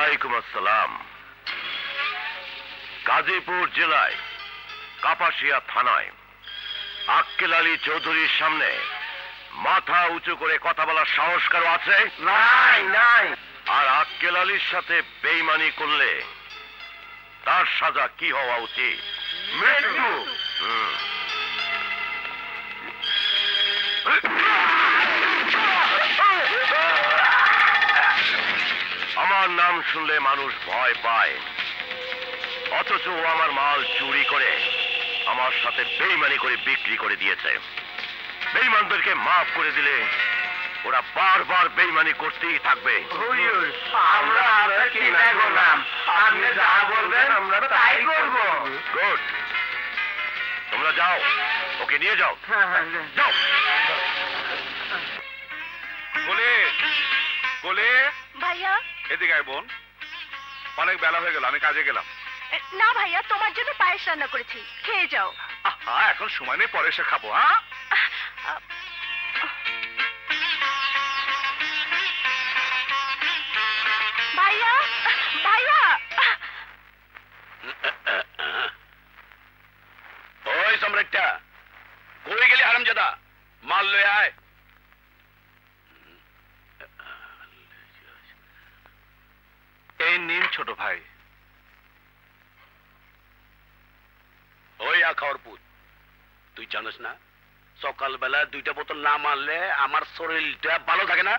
ওয়ালাইকুম আসসালাম। গাজীপুর জেলায় কাপাসিয়া থানায় আক্কেল আলী চৌধুরীর সামনে মাথা উঁচু করে কথা বলার সাহস কারো আছে? নাই নাই। আর আক্কেল আলীর সাথে বেইমানি করলে তার সাজা কি হওয়া উচিত? মৃত্যু। আমার নাম শুনলে মানুষ ভয় পায়, অথচ ও আমার মাল চুরি করে আমার সাথে বেইমানি করে বিক্রি করে দিয়েছে। বেইমানদেরকে মাফ করে দিলে ওরা বারবার বেইমানি করতেই থাকবে। আমরা আপনার চিন্তা করলাম, আপনি যা বলবেন আমরা তাই করব। গুড, তোমরা যাও, ওকে নিয়ে যাও। যাও। বলে বলে ভাইয়া, এদিকে আয় বোন, অনেক বেলা হয়ে গেল, আমি কাজে গেলাম। না ভাইয়া, তোমার জন্য পায়েস রান্না করেছি, খেয়ে যাও। হ্যাঁ, এখন সময় নেই, পরে এসে খাবো। হ্যাঁ, ভাইয়া ভাইয়া। ওই সম্রাটটা কই গেলি হারামজাদা? মাল লয়ে আয়। এই নিন ছোট ভাই। ওই খাওয়ার পুত, তুই জানিস না সকালবেলা 2টা বোতল না মারলে আমার শরীরটা ভালো থাকে না?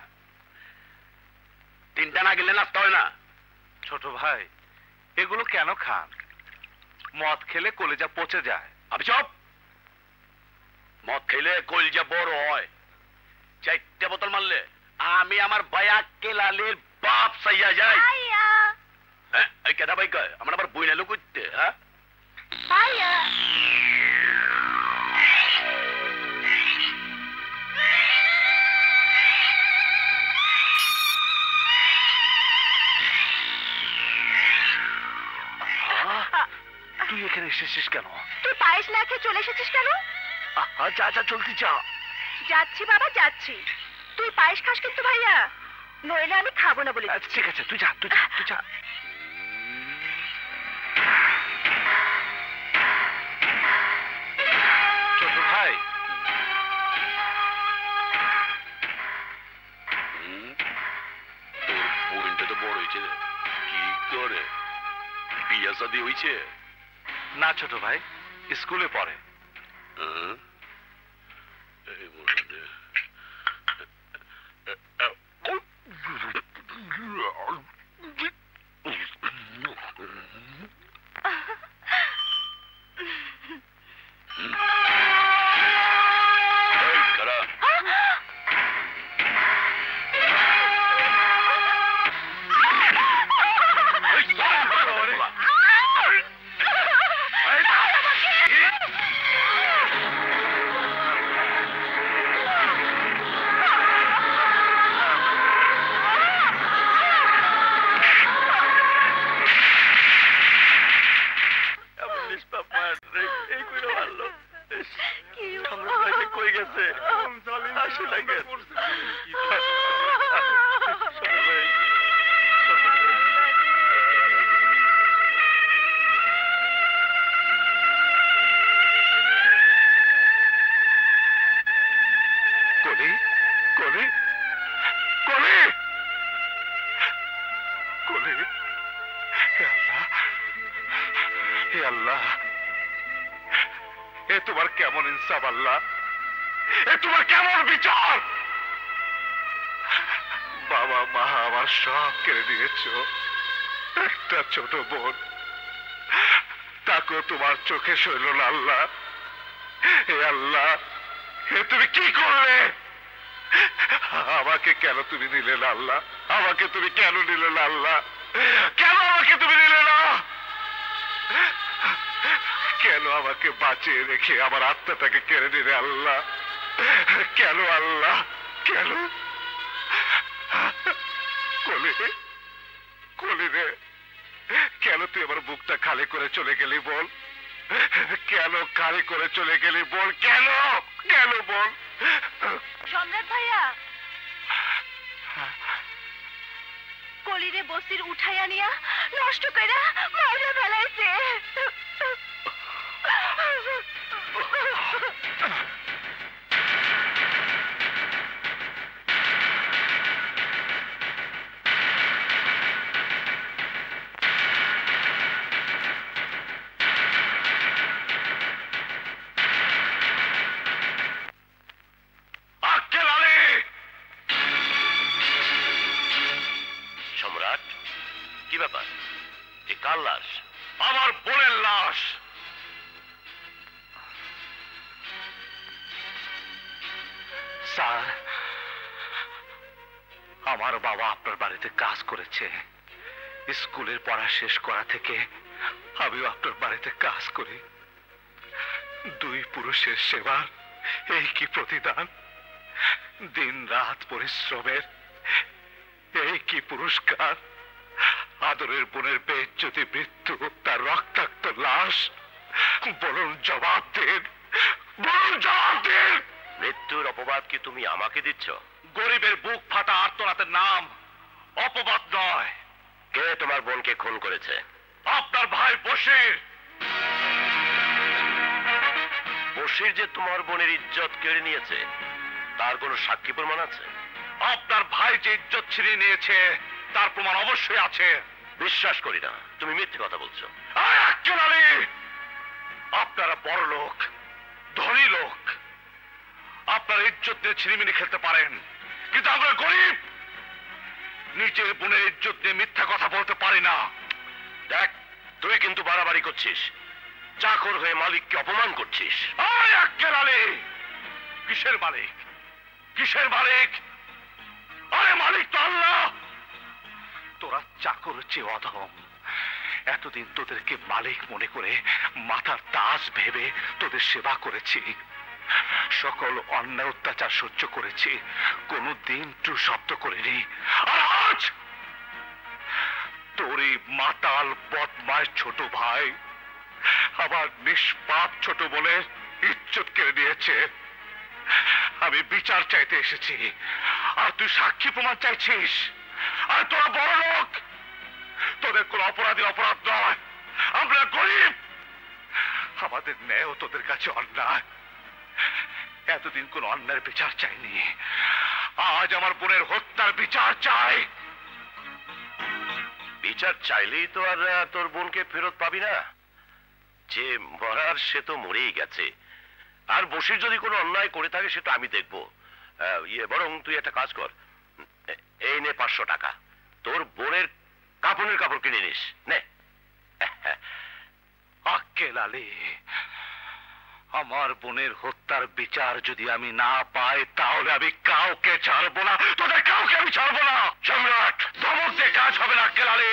3টা না গেলে নাস্তা হয় না। ছোট ভাই, এগুলো কেন খান? মদ খেলে কলিজা পচে যায়। আমি চপ, মদ খেলে কলিজা বড় হয়। 4টা বোতল মারলে আমি আমার ভাইয়া কেলালের বাপ সাইয়া যাই। ভাইয়া হ্যাঁ, এই কেটা ভাই কয় আমার আবার বই নালো করতে। হ্যাঁ ভাইয়া। তুই এখানে এসেছিস কেন? তুই পায়েস না খেয়ে চলে এসেছিস কেন? যা যা, চলতি যা। যাচ্ছি বাবা, যাচ্ছি। তুই পায়েস খাস কিন্তু ভাইয়া, নইলে আমি খাবো না বলে দিচ্ছি। ঠিক আছে, তুই যা, তুই যা, তুই যা। ছোট ভাই, তোর বোনটা তো বড় হয়েছে, কি করে বিয়া শাদী হয়েছে? না ছোট ভাই, স্কুলে পড়ে। তোমার কেমন ইনসাফ আল্লাহ? এ তোমার কেমন বিচার? বাবা মা আমার সব কেড়ে নিয়েছো, একটা ছোট বোন তাকেও তোমার চোখে সইল না আল্লাহ। হে আল্লাহ, হে তুমি কি করলে? আমাকে কেন তুমি নিলে না আল্লাহ? আমাকে তুমি কেন নিলে না আল্লাহ? কেন আমাকে তুমি নিলে না? কেন আমাকে বাঁচিয়ে রেখে আমার আত্মাটাকে কেড়ে নিলে আল্লাহ? কেন আল্লাহ, কেন? কলি কলি রে, কেন তুই আমার বুকটা খালি করে চলে গেলি বল? কেন খালি করে চলে গেলি বল? কেন কেন বল? সম্রাট ভাইয়া, কলিরে বস্তির উঠাইয়া নিয়া নষ্ট কইরা মাইরা ফেলাইছে। সম্রাট, কি ব্যাপার? এ কার লাশ? আমার বোনের লাশ। স্যার, আমার বাবা আপনার বাড়িতে কাজ করেছে। স্কুলের পড়া শেষ করা থেকে আমিও আপনার বাড়িতে কাজ করি। দুই পুরুষের সেবার এই কি প্রতিদান? দিন রাত পরিশ্রমের এই কি পুরস্কার? আদরের বোনের বেইজ্জতি মৃত্যু, তার রক্তাক্ত লাশ। বলুন, জবাব দিন, বলুন, জবাব দিন। মৃত্যুর অপবাদ কি তুমি আমাকে দিচ্ছ? গরিবের বুক ফাটা আর্তনাদের নাম অপবাদ নয়। কে তোমার বোনকে খুন করেছে? আপনার ভাই বশির। বশির যে তোমার বোনের ইজ্জত কেড়ে নিয়েছে, তার কোনো সাক্ষী প্রমাণ আছে? আপনার ভাই যে ইজ্জত ছিনিয়ে নিয়েছে তার প্রমাণ অবশ্যই আছে। বিশ্বাস করি না, তুমি মিথ্যে কথা বলছো। আক্কেল আলী, আপনারা বড় লোক, ধনী লোক, আপনার ইজ্জত নিয়ে ছিনিমিনি খেলতে পারেন, কিন্তু আমরা গরিব, নিজের বোনের ইজ্জত নিয়ে মিথ্যা কথা বলতে পারি না। দেখ, তুই কিন্তু বাড়াবাড়ি করছিস, চাকর হয়ে মালিককে অপমান করছিস। আক্কেল আলী, কিসের মালিক? কিসের মালিক? আরে মালিক তো আল্লাহ। তোরা চাকর চেয়ে অধম। এতদিন তোদেরকে মালিক মনে করে মাথার তাজ ভেবে তোদের সেবা করেছি, সকল অন্যায় অত্যাচার সহ্য করেছি, কোনদিন টু শব্দ করিনি। আর আজ তোরই মাতাল বদমাশ ছোট ভাই আমার নিষ্পাপ ছোট বোনের ইজ্জত কেড়ে নিয়েছে। আমি বিচার চাইতে এসেছি, আর তুই সাক্ষী প্রমাণ চাইছিস। আর তোরা বড় লোক, তোদের কোন অপরাধীর অপরাধ নয়। আমরা গরিব, আমাদের ন্যায়ও তোদের কাছে অন্যায়। এতদিন কোন অন্যায়ের বিচার চাইনি, আজ আমার বোনের হত্যার বিচার চাই। বিচার চাইলেই তো আর তোর বোনকে ফেরত পাবি না। যে মরার সে তো মরেই গেছে, আর বশির যদি কোনো অন্যায় করে থাকে সেটা আমি দেখবো। বরং তুই একটা কাজ কর, এই নে 500 টাকা, তোর বোনের কাপড়ের কাপড় কিনে নিস নে। আক্কেল আলী, আমার বোনের হত্যার বিচার যদি আমি না পাই তাহলে আমি কাউকে ছাড়বো না, তোদের কাউকে আমি ছাড়বো না। সম্রাট, ধমক দিয়ে কাজ হবে না আক্কেল আলী।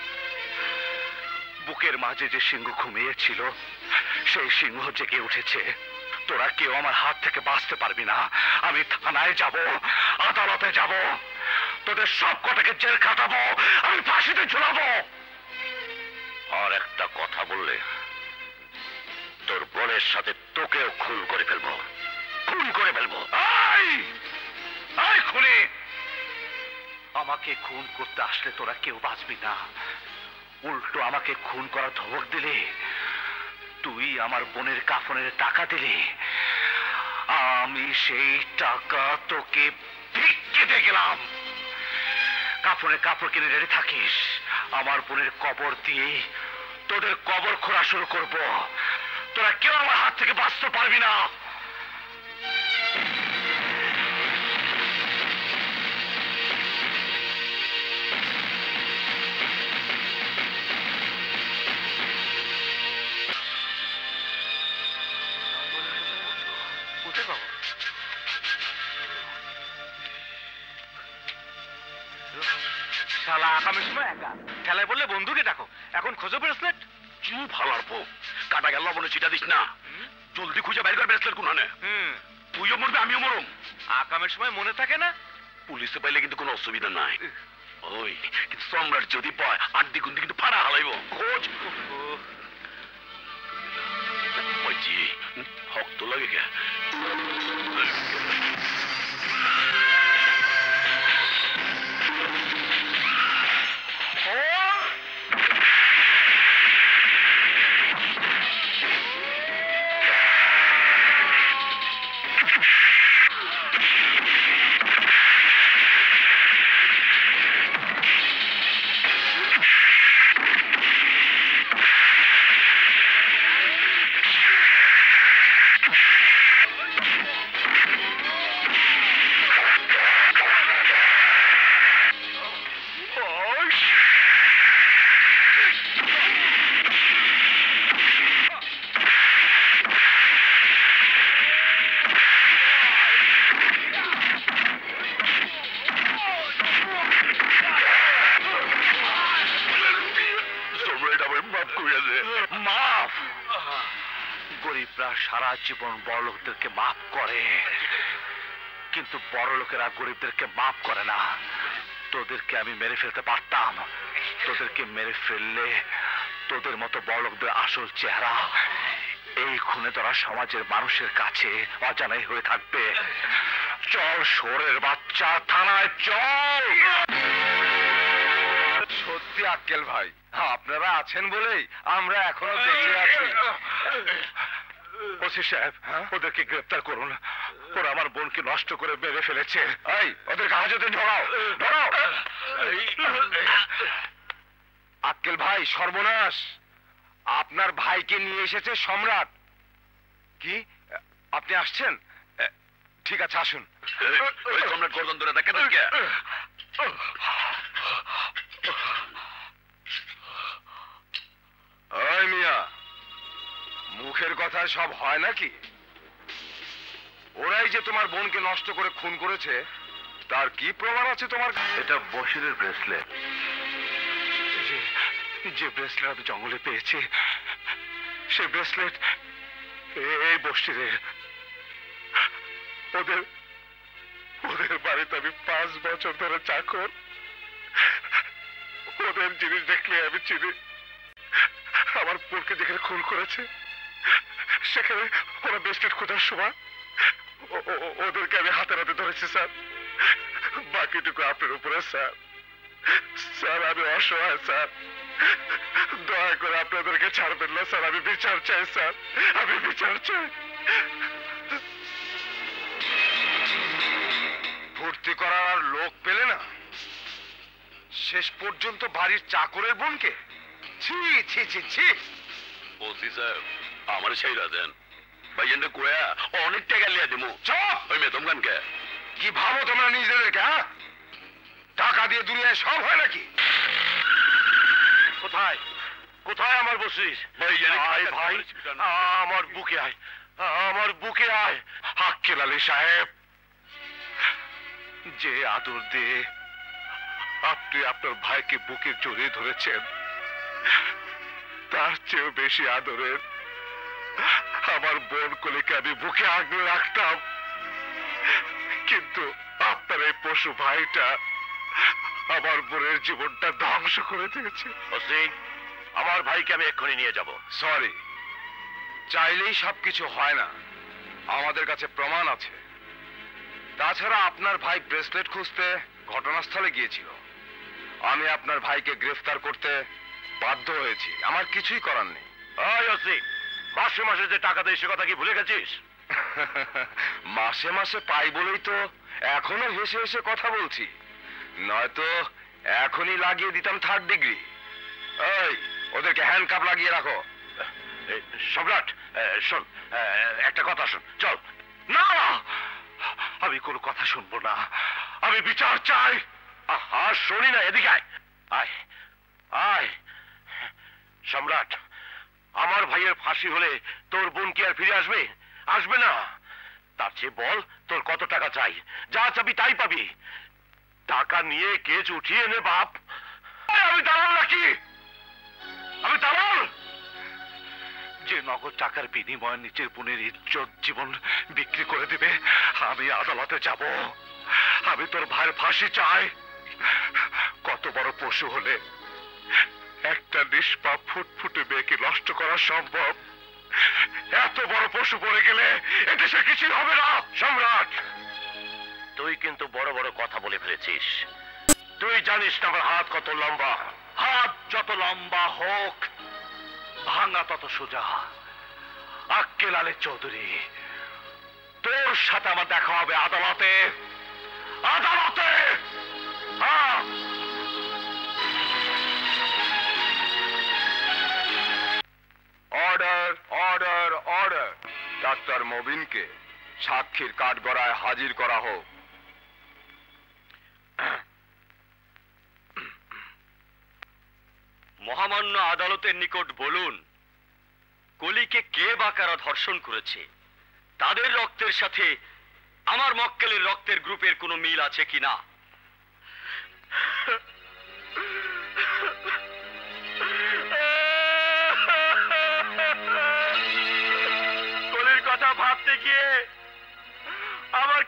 বুকের মাঝে যে সিংহ ঘুমিয়েছিল সেই সিংহ জেগে উঠেছে। তোরা কেউ আমার হাত থেকে বাঁচতে পারবি না। আমি থানায় যাব, আদালতে যাব, তোদের সব কটাকে জেল খাটাবো, আমি ফাঁসিতে ঝুলাবো। আর একটা কথা বললে তোর বোনের সাথে তোকেও খুন করে ফেলবো, খুন করে ফেলবো। খুনি, আমাকে খুন করতে আসলে তোরা কেউ বাঁচবি না। উল্টো আমাকে খুন করার ধমক দিলে, তুই আমার বোনের কাফনের টাকা দিলে, আমি সেই টাকা তোকে ভিক্ষে দিয়ে গেলাম। কাফনের কাপড় কিনে রেডি থাকিস, আমার বোনের কবর দিয়ে তোদের কবর খোঁড়া শুরু করব। তোরা কেউ আমার হাত থেকে বাঁচতে পারবি না। শালা আগামীর সময় একা খেলায় বললে বন্ধুকে ডাকো, এখন খোঁজো ব্রেসলেট। চুপ হালার পো, কাটা গেল মনে চিটা দিস না। জলদি খুঁজে বাইর কর ব্রেসলেট কোনখানে। তুইও মরবি, আমিও মরম। আকামের সময় মনে থাকে না? পুলিশে পাইলে কিন্তু কোনো অসুবিধা নাই। ওই কিন্তু সম্রাট যদি পায় আড্ডি গুন্ডি কিন্তু ফাড়া হালাইব। খোঁজ ওইজি শক্ত লাগে কে। গরিবরা সারা জীবন বড়লোকদেরকে মাফ করে, কিন্তু বড় লোকেরা গরিবদেরকে মাফ করে না। তোদেরকে আমি মেরে ফেলতে পারতাম, তোদেরকে মেরে ফেললে তোদের মতো বড়লোকদের আসল চেহারা এই খুনে ধরা সমাজের মানুষের কাছে অজানাই হয়ে থাকবে। চল শোরের বাচ্চা, থানায় চল। সত্যি আক্কেল ভাই, আপনারা আছেন বলেই আমরা এখনো বেঁচে আছি। ওসি সাহেব, ওদেরকে গ্রেফতার করুন। ওরা আমার বোনকে নষ্ট করে মেরে ফেলেছে। এই, ওদেরকে হাজতে ঢোকাও, ঢোকাও। আক্কেল ভাই, সর্বনাশ! আপনার ভাইকে নিয়ে এসেছে সম্রাট। কি আপনি আসছেন? ঠিক আছে, আসুন। সম্রাট গর্দন ধরে দেখে দেখে ওই মিয়া, মুখের কথা সব হয় নাকি? ওরাই যে তোমার বোনকে নষ্ট করে খুন করেছে, তার কি প্রমাণ আছে তোমার? এটা বশিরের ব্রেসলেট। যে ব্রেসলেট আমি জঙ্গলে পেয়েছি, সে ব্রেসলেট এই বশিরের। ওদের ওদের বাড়িতে আমি 5 বছর ধরে চাকর। ওদের জিনিস দেখলে আমি চিনি। আমার বোনকে যেখানে খুন করেছে সেখানে ওরা ব্রেসলেট খোঁজার সময় ওদেরকে আমি হাতে হাতে ধরেছি স্যার। বাকিটুকু আপনার উপরে স্যার। স্যার, আমি অসহায় স্যার, দয়া করে আপনাদেরকে ছাড়বেন না স্যার। আমি বিচার চাই স্যার, আমি বিচার চাই। ভর্তি করার আর লোক পেলে না, শেষ পর্যন্ত বাড়ির চাকরের বোনকে? ছি ছি ছি ছি! ওসি সাহেব, আমার সেইরা দেন। ভাইজানটা কোয়া অনেক টাকা লিয়া দিমু। চুপ! ওই মেয়ে তোমখানকে কি ভাবো তোমরা নিজেদেরকে? হ্যাঁ, টাকা দিয়ে দুনিয়ায় সব হয় নাকি? কোথায় কোথায় আমার বসির? আয় ভাই, আমার বুকে আয়, আমার বুকে আয়। আক্কেল আলী সাহেব, যে আদর দিয়ে আপনি আপনার ভাইকে বুকে জড়িয়ে ধরেছেন, তার চেয়েও বেশি আদরের আমার বোন কলিকে আমি বুকে আগলে রাখতাম। কিন্তু আপনার এই পশু ভাইটা আমার বোনের জীবনটা ধ্বংস করে দিয়েছে। আমার ভাইকে আমি এক্ষুনি নিয়ে যাব। সরি, চাইলেই সবকিছু হয় না। আমাদের কাছে প্রমাণ আছে। তাছাড়া আপনার ভাই ব্রেসলেট খুঁজতে ঘটনাস্থলে গিয়েছিল। আমি আপনার ভাইকে গ্রেফতার করতে বাধ্য হয়েছি। আমার কিছুই করার নেই। মাসে মাসে যে টাকা দেয় সে কথা কি ভুলে গেছিস? মাসে মাসে পাই বলেই তো এখনো হেসে হেসে কথা বলছি, নয়তো এখনই লাগিয়ে দিতাম 3rd ডিগ্রি। এই, ওদেরকে হ্যান্ডকাপ লাগিয়ে রাখো। সম্রাট, শোন, একটা কথা শোন, চল। না, আমি কোনো কথা শুনবো না। আমি বিচার চাই। আহা, শুনি না, এদিকে আয়। আয় আয়। সম্রাট, আমার ভাইয়ের ফাঁসি হলে তোর বোন কি আর ফিরে আসবে? আসবে না। তার চেয়ে বল, তোর কত টাকা চাই? যা চাবি তাই পাবি। টাকা নিয়ে কেস উঠিয়ে নে বাপ। আমি দালাল নাকি? আমি দালাল? যে নগদ টাকার বিনিময়ে নিজের বোনের ইজ্জত জীবন বিক্রি করে দিবে, আমি আদালতে যাব। আমি তোর ভাইয়ের ফাঁসি চাই। কত বড় পশু হলে একটা নিষ্পাপ ফুটফুটে মেয়েকে নষ্ট করা সম্ভব? এত বড় পশু পড়ে গেলে এদেশে কিছুই হবে না। সম্রাট, তুই কিন্তু বড় বড় কথা বলে ফেলেছিস। তুই জানিস না আমার হাত কত লম্বা। হাত যত লম্বা হোক, ভাঙা তত সোজা। আক্কেল আলী চৌধুরী, তোর সাথে আমার দেখা হবে আদালতে। আদালতে। Order, order, order! ডাক্তার মবিনকে সাক্ষীর কাঠগড়ায় হাজির করা হোক। মহামান্য আদালতের নিকট বলুন, কলিকে কে বা কারা ধর্ষণ করেছে? তাদের রক্তের সাথে আমার মক্কেলের রক্তের গ্রুপের কোনো মিল আছে কিনা?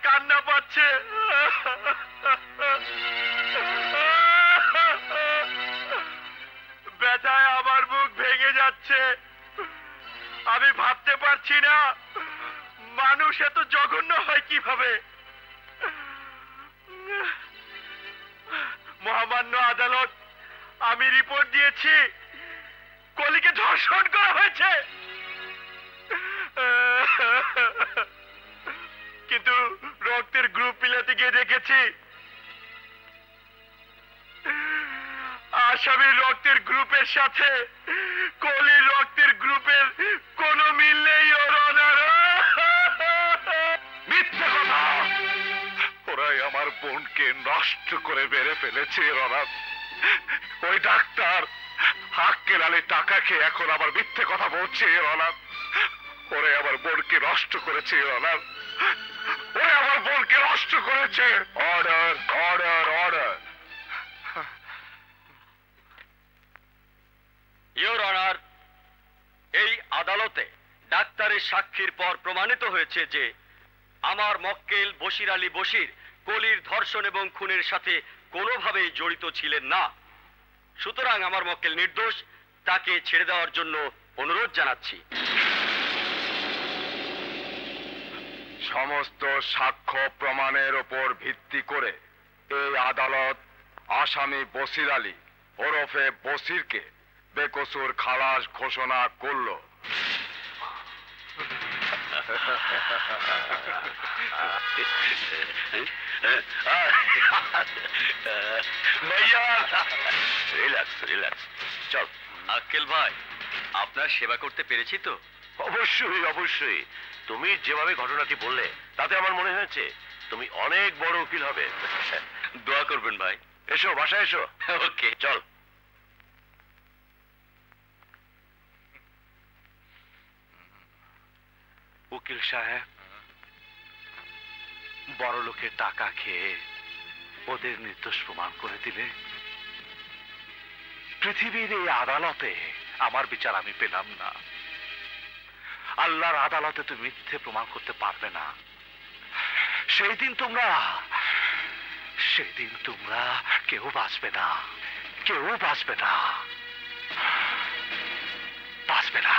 কান্না পাচ্ছে। ব্যথায় আমার বুক ভেঙে যাচ্ছে। আমি ভাবতে পারছি না মানুষ এত জঘন্য হয় কিভাবে। মহামান্য আদালত, আমি রিপোর্ট দিয়েছি কলিকে ধর্ষণ করা হয়েছে, কিন্তু রক্তের গ্রুপ মিলাতে গিয়ে দেখেছি আসামির রক্তের গ্রুপের সাথে কলির রক্তের গ্রুপের কোনো মিল নেই। ওর অনার মিথ্যে কথা। ওরাই আমার বোনকে নষ্ট করে মেরে ফেলেছে রনাথ। ওই ডাক্তার হাক্কের আলী টাকা খেয়ে এখন আবার মিথ্যে কথা বলছে রনাথ। ওরে আমার বোনকে নষ্ট করেছে রনাথ। ওরে আমার বোনকে নষ্ট করেছে। Order, order, order. Your honour, এই আদালতে ডাক্তারের সাক্ষীর পর প্রমাণিত হয়েছে যে আমার মক্কেল বশির আলী বশির কলির ধর্ষণ এবং খুনের সাথে কোনোভাবেই জড়িত ছিলেন না। সুতরাং আমার মক্কেল নির্দোষ। তাকে ছেড়ে দেওয়ার জন্য অনুরোধ জানাচ্ছি। সমস্ত সাক্ষ্য প্রমাণের ওপর ভিত্তি করে এই আদালত আসামি বশির আলী ওরফে বশিরকে বেকসুর খালাস ঘোষণা করল। Relax relax. চল। আক্কেল ভাই, আপনার সেবা করতে পেরেছি তো? অবশ্যই অবশ্যই। তুমি যেভাবে ঘটনাটি বললে তাতে আমার মনে হয়েছে তুমি অনেক বড় উকিল হবে। দোয়া করবেন ভাই। এসো, বাসায় এসো। ওকে, চল। উকিল সাহেব, বড় লোকের টাকা খেয়ে ওদের নির্দোষ প্রমাণ করে দিলে পৃথিবীর এই আদালতে আমার বিচার আমি পেলাম না। আল্লাহর আদালতে তুমি মিথ্যে প্রমাণ করতে পারবে না। সেই দিন তোমরা কেউ বাঁচবে না, কেউ বাঁচবে না, বাঁচবে না।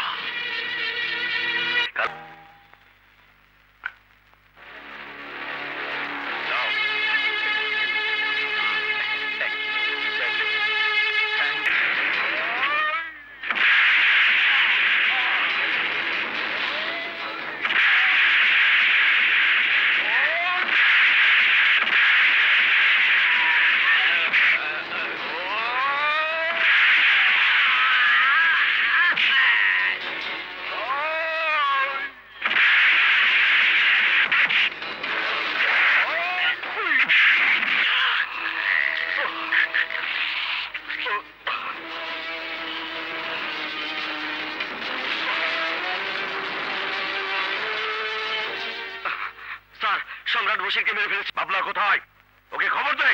সম্রাট বশিরকে মেরে ফেলেছে। বাবলা কোথায়? ওকে খবর দে।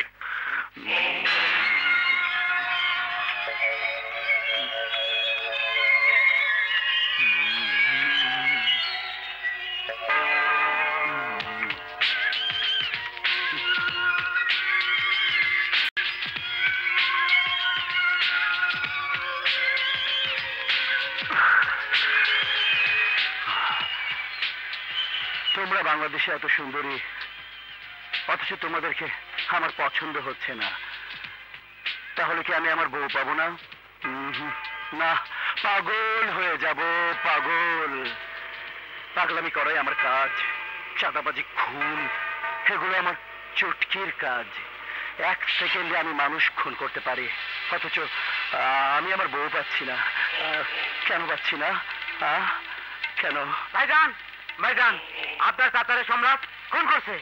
তোমরা বাংলাদেশে এত সুন্দরী, অথচ তোমাদেরকে আমার পছন্দ হচ্ছে না। তাহলে কি আমি আমার বউ পাবো না? না, পাগল হয়ে যাব, পাগল। পাগলামি করাই আমার কাজ। চাঁদাবাজি, খুন, এগুলো আমার চুটকির কাজ। 1 সেকেন্ডে আমি মানুষ খুন করতে পারি, অথচ আমি আমার বউ পাচ্ছি না। কেন পাচ্ছি না? কেন? ভাইজান, ভাইজান, আপনার কাতারে সম্রাট খুন করছে।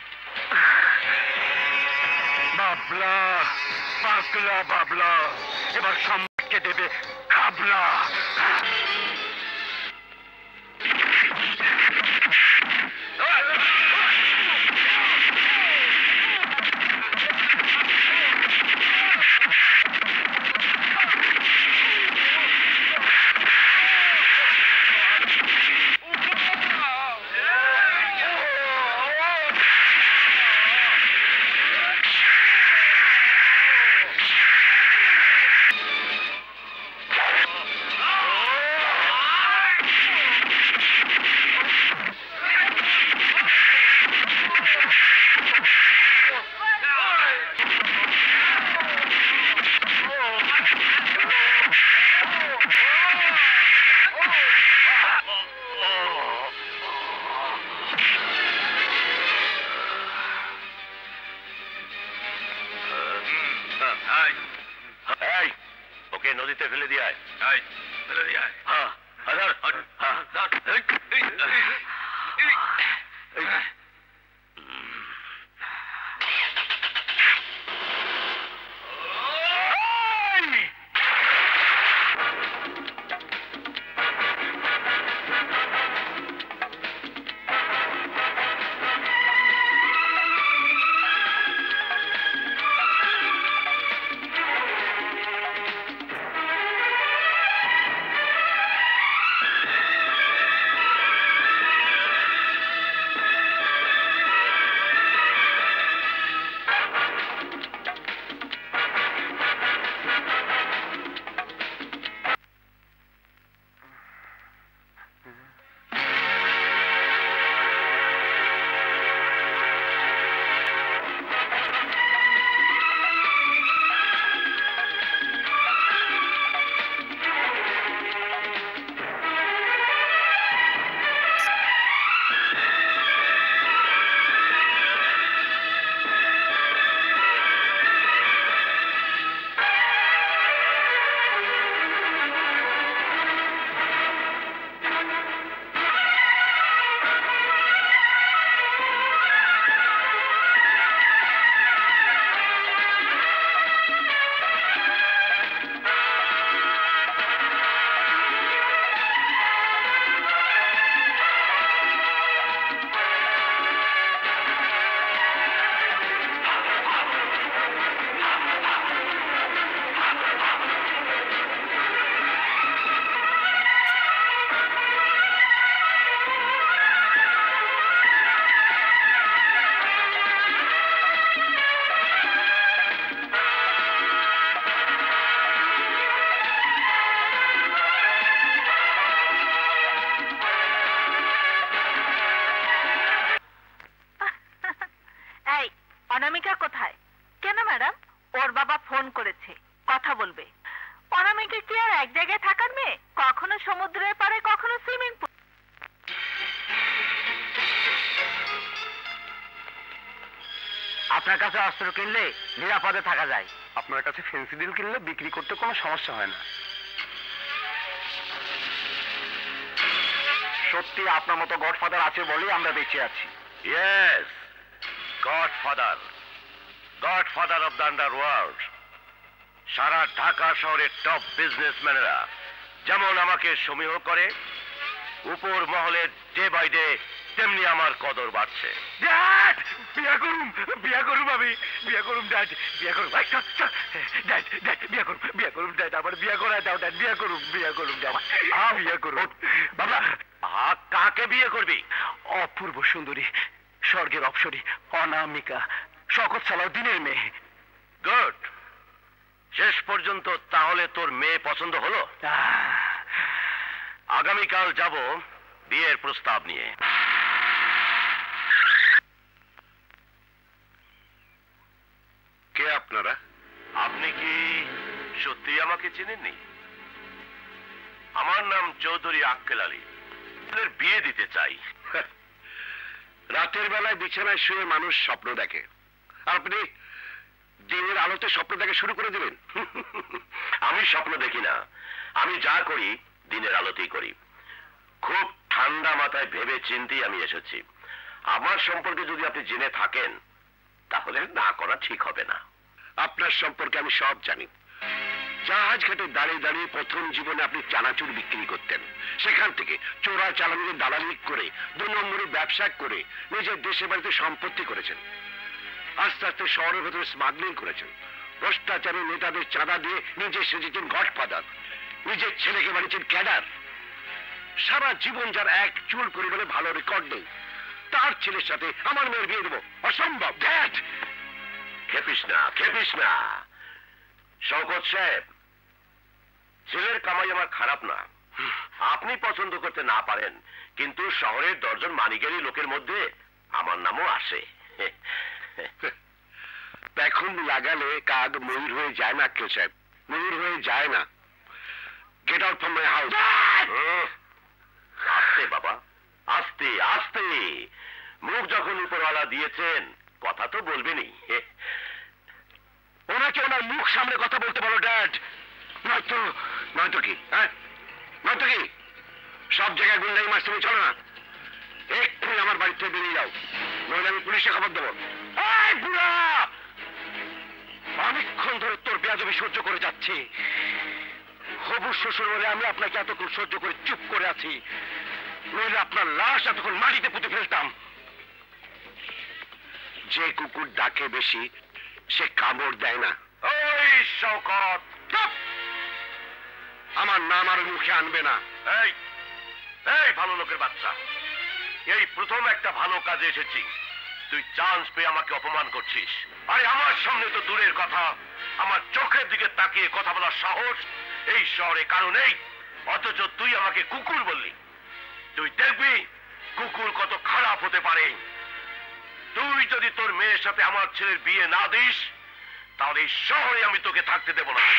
বাবলা, পাগলা বাবলা, এবার সম্রাটকে দেবে খাবলা। হ্যাঁ অনামিকা কোথায়? কেন ম্যাডাম? ওর বাবা ফোন করেছে, কথা বলবে। অনামিকা কি আর এক জায়গায় থাকার মেয়ে? কখনো সমুদ্রের পাড়ে, কখনো সুইমিং পুল। আপনার কাছে অস্ত্র কিনলে নিরাপদে থাকা যায়। আপনার কাছে ফেন্সিডিল কিনলে বিক্রি করতে কোনো সমস্যা হয় না। সত্যি আপনার মতো গডফাদার আছে বলেই আমরা বেঁচে আছি। Yes, godfather, godfather of the underworld. সারা ঢাকা শহরের টপ বিজনেসম্যানেরা যেমন আমাকে সমীহ করে, উপর মহলের ডে বাই ডে তেমনি আমার কদর বাড়ছে। ড্যাড, বিয়া করুম আমি, বিয়া করুম ড্যাড, বিয়া করুম ড্যাড, ড্যাড বিয়া করুম ড্যাড, আমার বিয়া করা দাও ড্যাড, বিয়া করুম ড্যাড, বিয়া করুম। বাবা, কাকে বিয়ে করবি? অপূর্ব সুন্দরী, স্বর্গের অপ্সরী অনামিকা, শকত সালাউদ্দিনের মেয়ে। গুড, শেষ পর্যন্ত তাহলে তোর মেয়ে পছন্দ হলো। আগামীকাল যাব বিয়ের প্রস্তাব নিয়ে। কে আপনারা? আপনি কি সত্যি আমাকে চেনেননি? আমার নাম চৌধুরী আক্কেল আলী। আপনাদের বিয়ে দিতে চাই। রাতের বেলায় বিছানায় শুয়ে মানুষ স্বপ্ন দেখে, আর আপনি দিনের আলোতে স্বপ্ন দেখে শুরু করে দিলেন। আমি স্বপ্ন দেখি না, আমি যা করি দিনের আলোতেই করি। খুব ঠান্ডা মাথায় ভেবে চিন্তেই আমি এসেছি। আমার সম্পর্কে যদি আপনি জেনে থাকেন তাহলে না করা ঠিক হবে না। আপনার সম্পর্কে আমি সব জানি। জাহাজ ঘাটে দাঁড়িয়ে দাঁড়িয়ে প্রথম জীবনে আপনি চানাচুর বিক্রি করতেন, সেখান থেকে চোরা চালানির দালালি করে 2 নম্বরে ব্যবসা করে নিজের দেশে বাড়িতে সম্পত্তি করেছেন। আস্তে আস্তে শহরের ভেতরে স্মাগলিং করেছেন, ভ্রষ্টাচারী নেতাদের চাঁদা দিয়ে নিজে সেজেছেন গডফাদার, নিজের ছেলেকে বানিয়েছেন ক্যাডার। সারা জীবন যার এক চুল পরিমাণে ভালো রেকর্ড নেই, তার ছেলের সাথে আমার মেয়ের বিয়ে দেবো? অসম্ভব। ড্যাড, খেপিস না, খেপিস না। শওকত সাহেব, ছেলের কামাই আমার খারাপ না। আপনি পছন্দ করতে না পারেন, কিন্তু শহরের 10 জন মানিকেরই লোকের মধ্যে আমার নামও আসে। পেখম লাগালে কাক ময়ূর হয়ে যায় না আক্কেল সাহেব, ময়ূর হয়ে যায় না। Get out from my house. আস্তে বাবা, আস্তে আস্তে। মুখ যখন উপরওয়ালা দিয়েছেন কথা তো বলবেনই। ওনাকে ওনার মুখ সামনে কথা বলতে বলো ড্যাড, নয়তো নয়তো কি? হ্যাঁ, নয়তো কি? সব জায়গায় গুন্ডাই মাছ তুমি চলো না। এক্ষুনি আমার বাড়ি থেকে বেরিয়ে যাও, নইলে আমি পুলিশে খবর দেবো। এই বুড়া, অনেকক্ষণ ধরে তোর বেয়াদবি সহ্য করে যাচ্ছি। হবু শ্বশুর বলে আমি আপনাকে এতক্ষণ সহ্য করে চুপ করে আছি, নইলে আপনার লাশ এতক্ষণ মাটিতে পুঁতে ফেলতাম। যে কুকুর ডাকে বেশি সে কামড় দেয় না। ওই শওকত, চুপ! আমার নাম আর মুখে আনবে না। এই এই ভালো লোকের বাচ্চা, এই প্রথম একটা ভালো কাজে এসেছি, তুই চান্স পেয়ে আমাকে অপমান করছিস। আরে আমার সামনে তো দূরের কথা, আমার চোখের দিকে তাকিয়ে কথা বলার সাহস এই শহরে কারো নেই, অথচ তুই আমাকে কুকুর বললি। তুই দেখবি কুকুর কত খারাপ হতে পারে। তুই যদি তোর মেয়ের সাথে আমার ছেলের বিয়ে না দিস, তাহলে এই শহরে আমি তোকে থাকতে দেব না।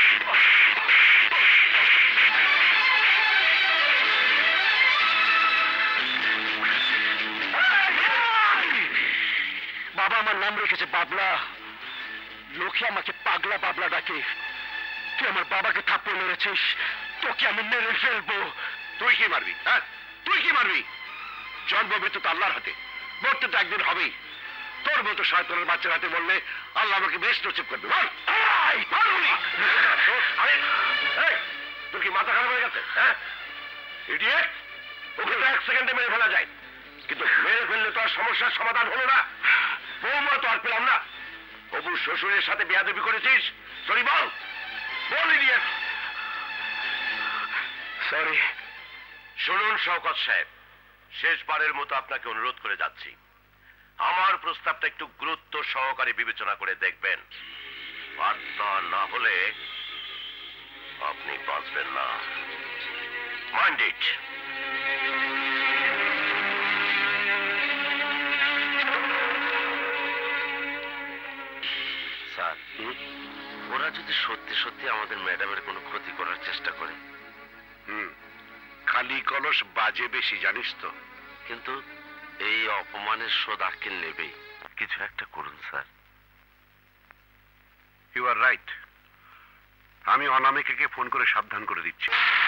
বাবা আমার নাম রেখেছে বাবলা, লোকে আমাকে পাগলা বাবলা ডাকে। তুই আমার বাবাকে থাপ্পড় মেরেছিস, তোকে আমি মেরে ফেলবো। তুই কি মারবি? হ্যাঁ, তুই কি মারবি? জন্ম মৃত্যু তো আল্লাহর হাতে, মরতে তো একদিন হবেই। তোর মতো শয়তানের বাচ্চার হাতে বললে আল্লাহ আমাকে বেশ নসিব করবে। তোর কি মাথা খারাপ হয়ে গেছে? হ্যাঁ ইডিয়েট, ওকে তো 1 সেকেন্ডে মেরে ফেলা যায়, কিন্তু মেরে ফেললে তো আর সমস্যার সমাধান হলো না। বৌমা তো আর পেলাম না। অবু শ্বশুরের সাথে বেয়াদবি করেছিস, সরি বল, বল ইডিয়েট। সরি। শুনুন শওকত সাহেব, শেষবারের মতো আপনাকে অনুরোধ করে যাচ্ছি, আমার প্রস্তাবটা একটু গুরুত্ব সহকারে বিবেচনা করে দেখবেন। আর তা না হলে আপনি বাঁচবেন না। Mind it. স্যার, ওরা যদি সত্যি সত্যি আমাদের ম্যাডামের কোনো ক্ষতি করার চেষ্টা করে। খালি কলস বাজে বেশি, জানিস তো। কিন্তু এই অপমানের শোধ আক্কেল নেবেই। কিছু একটা করুন স্যার। You R right. আমি অনামিকাকে ফোন করে সাবধান করে দিচ্ছি।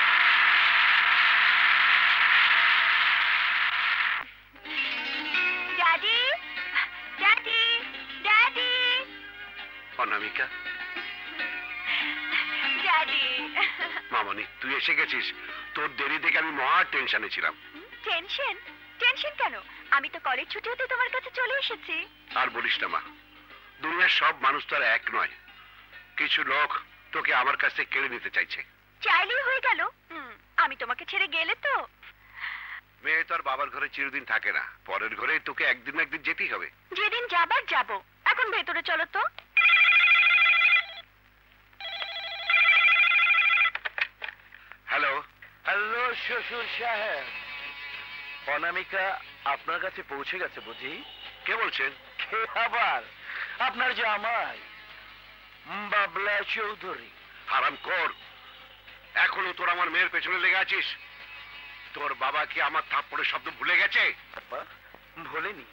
Daddy, daddy, daddy, Anamika, daddy. মামনি তুই এসে গেছিস। তোর দেরি দেখে আমি মহা টেনশনে ছিলাম। টেনশন? টেনশন কেন? আমি তো কলেজ ছুটি হতে তোমার কাছে চলে এসেছি। আর বলিস না মা, দুনিয়ার সব মানুষ তো আর এক নয়। কিছু লোক তোকে আমার কাছ থেকে কেড়ে নিতে চাইছে। চাইলেই হয়ে গেল? আমি তোমাকে ছেড়ে গেলে তো? মেয়ে তো আর বাবার ঘরে চিরদিন থাকে না, পরের ঘরে তোকে একদিন না একদিন যেতেই হবে। যেদিন যাবার যাব। এখন ভেতরে চলো তো। হ্যালো। হ্যালো শ্বশুর সাহেব, অনামিকা আপনার কাছে পৌঁছে গেছে বুঝি? কে বলছেন? কে আবার? আপনার জামাই বাবলা চৌধুরী। হারাম কর, এখনো তোর আমার মেয়ের পেছনে লেগে আছিস। তোর বাবা কি আমার থাপ্পড়ের শব্দ ভুলে গেছে? ভোলেনি,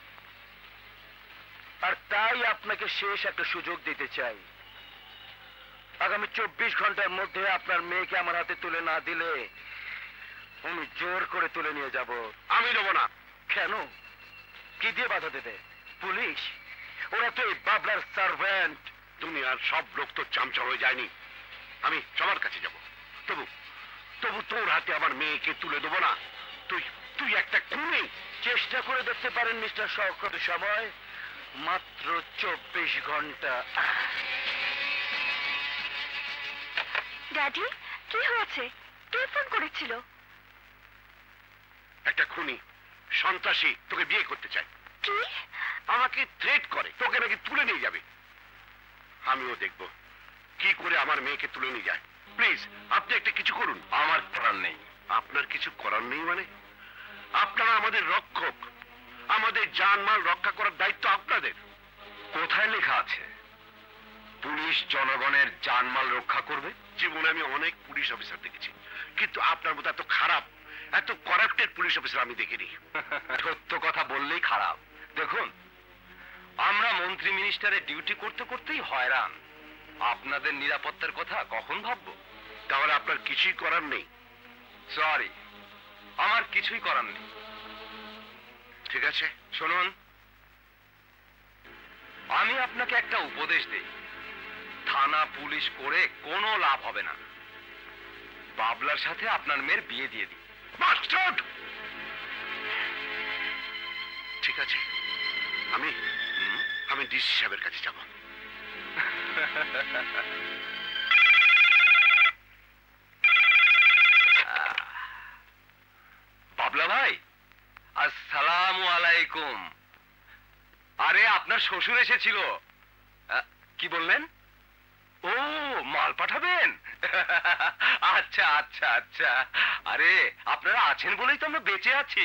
আর তাই আপনাকে শেষ একটা সুযোগ দিতে চাই। আগামী 24 ঘন্টার মধ্যে আপনার মেয়েকে আমার হাতে তুলে না দিলে উনি জোর করে তুলে নিয়ে যাব। আমি দেবো না। কেন? কি দিয়ে বাধা দেবে? পুলিশ? ওরা তো এই বাবলার সার্ভেন্ট। দুনিয়ার সব লোক তো চামচা হয়ে যায়নি। আমি সবার কাছে যাব, তবু তবু তোর হাতে আমার মেয়েকে তুলে দেবো না। তুই তুই একটা খুনি। চেষ্টা করে দেখতে পারেন মিস্টার শওকত। সময় মাত্র 24 ঘন্টা। ড্যাডি, কি হয়েছে? কে ফোন করেছিল? একটা খুনি, সন্ত্রাসী তোকে বিয়ে করতে চায়। কি? আমাকে থ্রেট করে তোকে নাকি তুলে নিয়ে যাবে। আমিও দেখব কি করে আমার মেয়েকে তুলে নিয়ে যায়। প্লিজ আপনি একটা কিছু করুন। আমার করার নেই। আপনার কিছু করার নেই মানে? আপনারা আমাদের রক্ষক, আমাদের জানমাল রক্ষা করার দায়িত্ব আপনাদের। কোথায় লেখা আছে পুলিশ জনগণের জানমাল রক্ষা করবে? জীবনে আমি অনেক পুলিশ অফিসার দেখেছি, কিন্তু আপনার মতো এত খারাপ, এত করাপ্টেড পুলিশ অফিসার আমি দেখিনি। সত্য কথা বললেই খারাপ। দেখুন, আমরা মন্ত্রী মিনিস্টারের ডিউটি করতে করতেই হয়রান। আপনাদের নিরাপত্তার কথা কখন ভাববো? তাহলে আপনার কিছুই করার নেই? সরি, আমার কিছুই করার নেই। ঠিক আছে, শুনুন, আমি আপনাকে একটা উপদেশ দেই, থানা পুলিশ করে কোনো লাভ হবে না। বাবলার সাথে আপনার মেয়ের বিয়ে দিয়ে দিই। মাস্টার! ঠিক আছে, আমি ডিসি সাহেবের কাছে যাব। বাবলা ভাই, আসসালামু আলাইকুম। আরে আপনার শ্বশুর এসেছিল। কি বললেন? ও, মাল পাঠাবেন? আচ্ছা আচ্ছা আচ্ছা। আরে আপনারা আছেন বলেই তো আমরা বেঁচে আছি।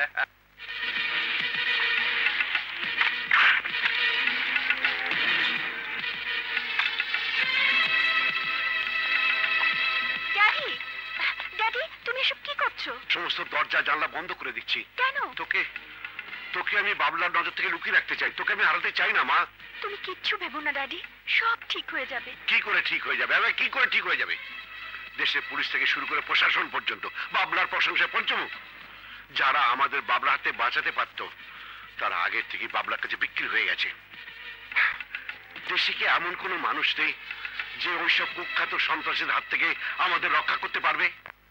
ড্যাডি, ড্যাডি, তুমি এসব কি করছো? সমস্ত দরজা জানলা বন্ধ করে দিচ্ছি। কেন? তোকে আমি বাবলার নজর থেকে লুকিয়ে রাখতে চাই। তোকে আমি হারাতে চাই না, মা। তুমি কিচ্ছু ভেবো না ড্যাডি, সব ঠিক হয়ে যাবে। কি করে ঠিক হয়ে যাবে? কি করে ঠিক হয়ে যাবে? দেশের পুলিশ থেকে শুরু করে প্রশাসন পর্যন্ত বাবলার প্রশংসায় পঞ্চমুখ। যারা আমাদের বাবলা হাতে বাঁচাতে পারত, তারা আগের থেকে বাবলার কাছে বিক্রি হয়ে গেছে। দেশে কি এমন কোনো মানুষ নেই যে ওইসব কুখ্যাত সন্ত্রাসীর হাত থেকে আমাদের রক্ষা করতে পারবে?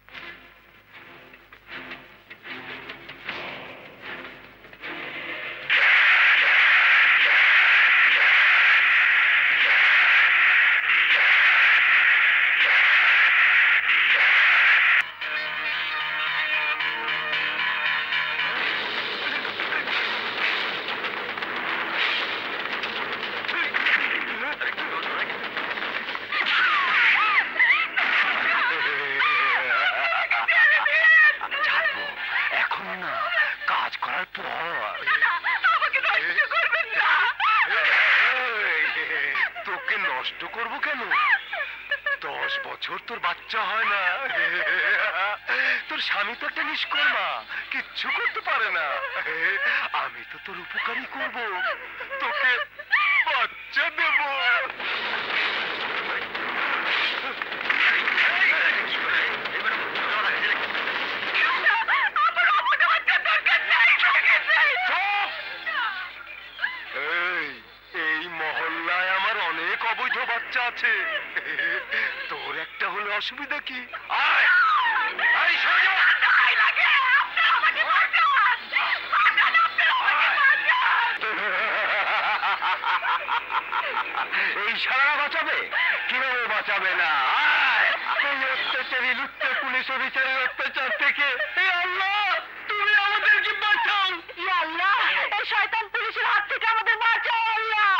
তোকে নষ্ট করব কেন? 10 বছর তোর বাচ্চা হয় না। তোর স্বামী তো একটা নিষ্কর্মা, কিচ্ছু করতে পারে না। আমি তো তোর উপকারই করব, তোকে বাচ্চা দেব। এই মহল্লায় আমার অনেক অবৈধ বাচ্চা আছে, তোর একটা হলে অসুবিধা কি? আয় আয়, সরে যা। এই সারা বাঁচাবে? কিভাবে বাঁচাবে না? আয়, এই অত্যাচারী লুটতে পুলিশ অফিসারের অত্যাচার থেকে আল্লাহ তুমি আমাদেরকে বাঁচাও। ইয়া আল্লাহ, এই শয়তান পুলিশের হাত থেকে আমাদের বাঁচাও আল্লাহ।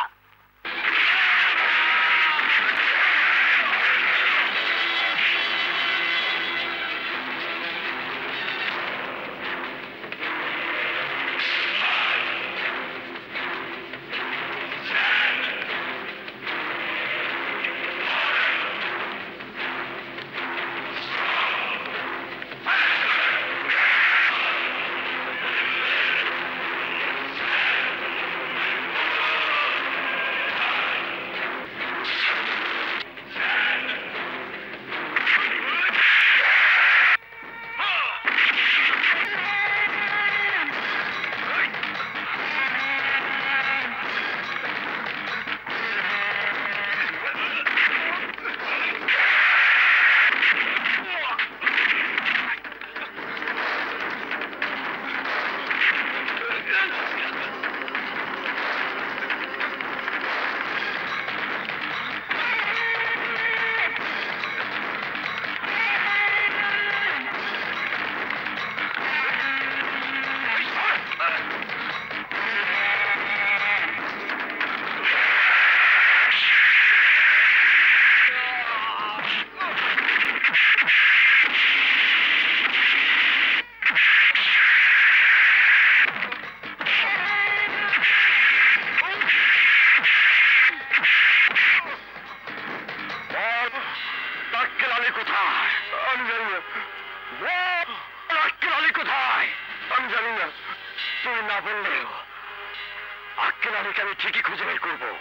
তুই না বললেও আক্কেল আলীকে আমি ঠিকই খুঁজে বের করবো।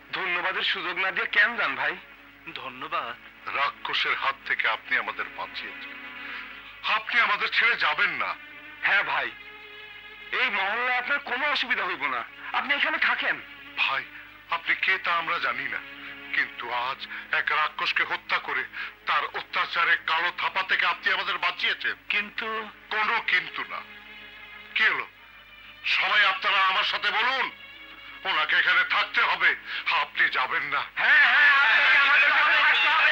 ধন্যবাদের সুযোগ না দিয়ে কেন যান ভাই? ধন্যবাদ। রাক্ষসের হাত থেকে আপনি আমাদের বাঁচিয়েছেন, আপনি আমাদের ছেড়ে যাবেন না। হ্যাঁ ভাই, এই মহল্লায় আপনার কোনো অসুবিধা হইব না, আপনি এখানে থাকেন। ভাই, আপনি কে তা আমরা জানি না, কিন্তু আজ এক রাক্ষসকে হত্যা করে তার অত্যাচারে কালো থাপা থেকে আপনি আমাদের বাঁচিয়েছেন। কিন্তু কোনো কিন্তু না। কি হলো? সবাই আপনারা আমার সাথে বলুন, ওনাকে এখানে থাকতে হবে, আপনি যাবেন না। হ্যাঁ হ্যাঁ, আপনাকে আমাদের সাথে থাকতে হবে।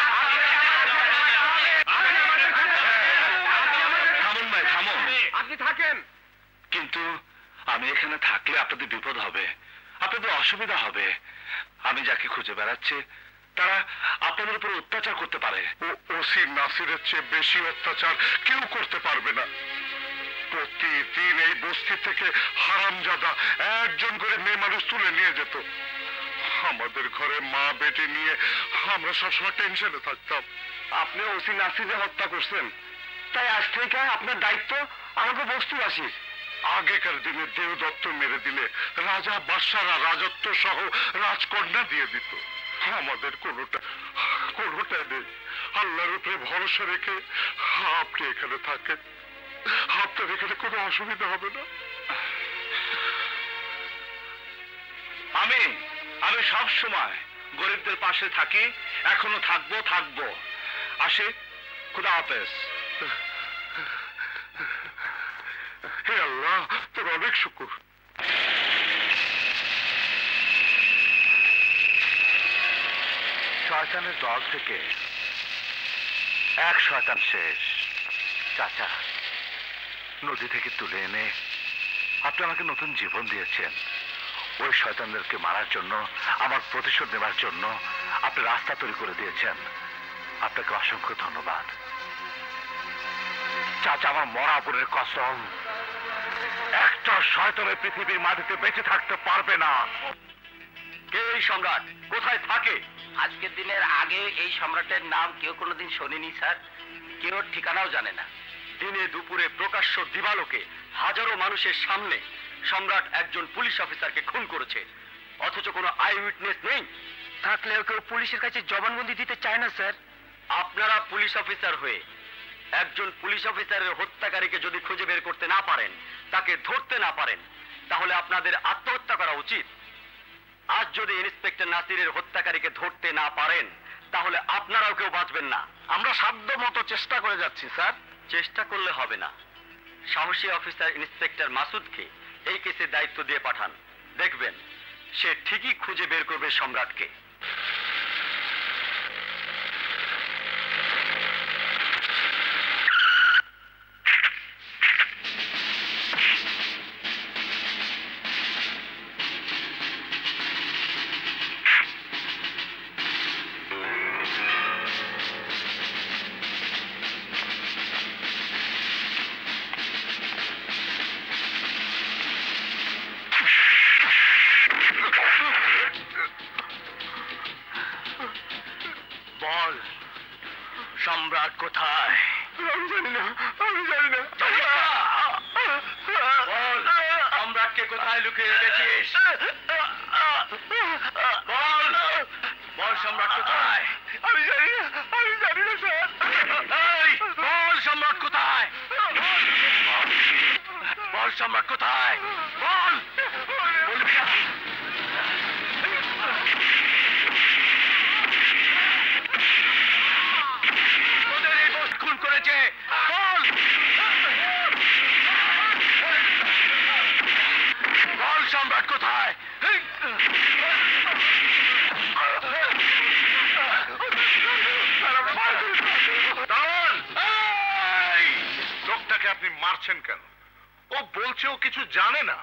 থামুন ভাই, থামুন। আপনি থাকেন। কিন্তু আমি এখানে থাকলে আপনাদের বিপদ হবে, আপনাদের অসুবিধা হবে। আমি যাকে খুঁজে বেড়াচ্ছি তারা আপনাদের উপর অত্যাচার করতে পারে। ওসি নাসিরের চেয়ে বেশি অত্যাচার কেউ করতে পারবে না। প্রতিদিন এই বস্তি থেকে হারামজাদা একজন করে মেয়ে মানুষ তুলে নিয়ে যেত। আমাদের ঘরে মা বেটে নিয়ে আমরা সবসময় টেনশনে থাকতাম। আপনি ওসি নাসিরকে হত্যা করছেন, তাই আজ থেকে আপনার দায়িত্ব আমাকে বস্তিবাসীর। আগেকার দিনে দেবদত্ত মেরে দিলে রাজা বাদশারা রাজত্ব সহ রাজকন্যা দিয়ে দিত। আমাদের কোনোটা নেই। আল্লাহর উপরে ভরসা রেখে আপনি এখানে থাকেন, আপনার এখানে কোনো অসুবিধা হবে না। আমি সব সময় গরিবদের পাশে থাকি, এখনো থাকবো। আসে, খুদা হাফেজ। হে আল্লাহ, তোর অনেক শুকর। শয়তানের দল থেকে এক শয়তান শেষ। চাচা, নদী থেকে তুলে এনে আপনি আমাকে নতুন জীবন দিয়েছেন। ওই শয়তানদেরকে মারার জন্য, আমার প্রতিশোধ নেবার জন্য আপনি রাস্তা তৈরি করে দিয়েছেন। আপনাকে অসংখ্য ধন্যবাদ চাচা। আমার মরা বোনের কসম, একটা শয়তানের পৃথিবীর মাটিতে বেঁচে থাকতে পারবে না। কে এই সম্রাট? কোথায় থাকে? আজকের দিনের আগে এই সম্রাটের নাম কেউ কোনোদিন শোনেনি স্যার, কেউ ওর ঠিকানাও জানে না। দিনে দুপুরে প্রকাশ্য দিবালোকে হাজারো মানুষের সামনে সম্রাট একজন পুলিশ অফিসারকে খুন করেছে, অথচ কোনো আই উইটনেস নেই। থাকলেও কেউ পুলিশের কাছে জবানবন্দি দিতে চায় না স্যার। আপনারা পুলিশ অফিসার হয়ে একজন পুলিশ অফিসারের হত্যাকারীকে যদি খুঁজে বের করতে না পারেন, তাকে ধরতে না পারেন, তাহলে আপনাদের আত্মহত্যা করা উচিত। আজ যদি ইন্সপেক্টর নাসিরের হত্যাকারীকে ধরতে না পারেন, তাহলে আপনারাও কেউ বাঁচবেন না। আমরা সাধ্য মতো চেষ্টা করে যাচ্ছি স্যার। চেষ্টা করলে হবে না। সাহসী অফিসার ইন্সপেক্টর মাসুদকে এই কেসের দায়িত্ব দিয়ে পাঠান, দেখবেন সে ঠিকই খুঁজে বের করবে সম্রাটকে। বল, সম্রাট কোথায়? আমি জানি না। বল, সম্রাটকে কোথায় লুকিয়ে রেখেছিস? বল, বল সম্রাট কোথায়? আমি জানি না স্যার। এই, বল সম্রাট কোথায়? বল সম্রাট কোথায়? বল, বলবি না? তোদের এই বস খুন করেছে, বল। বল সম্রাট কোথায়? এই, লোকটাকে আপনি মারছেন কেন? ও বলছে ও কিছু জানে না।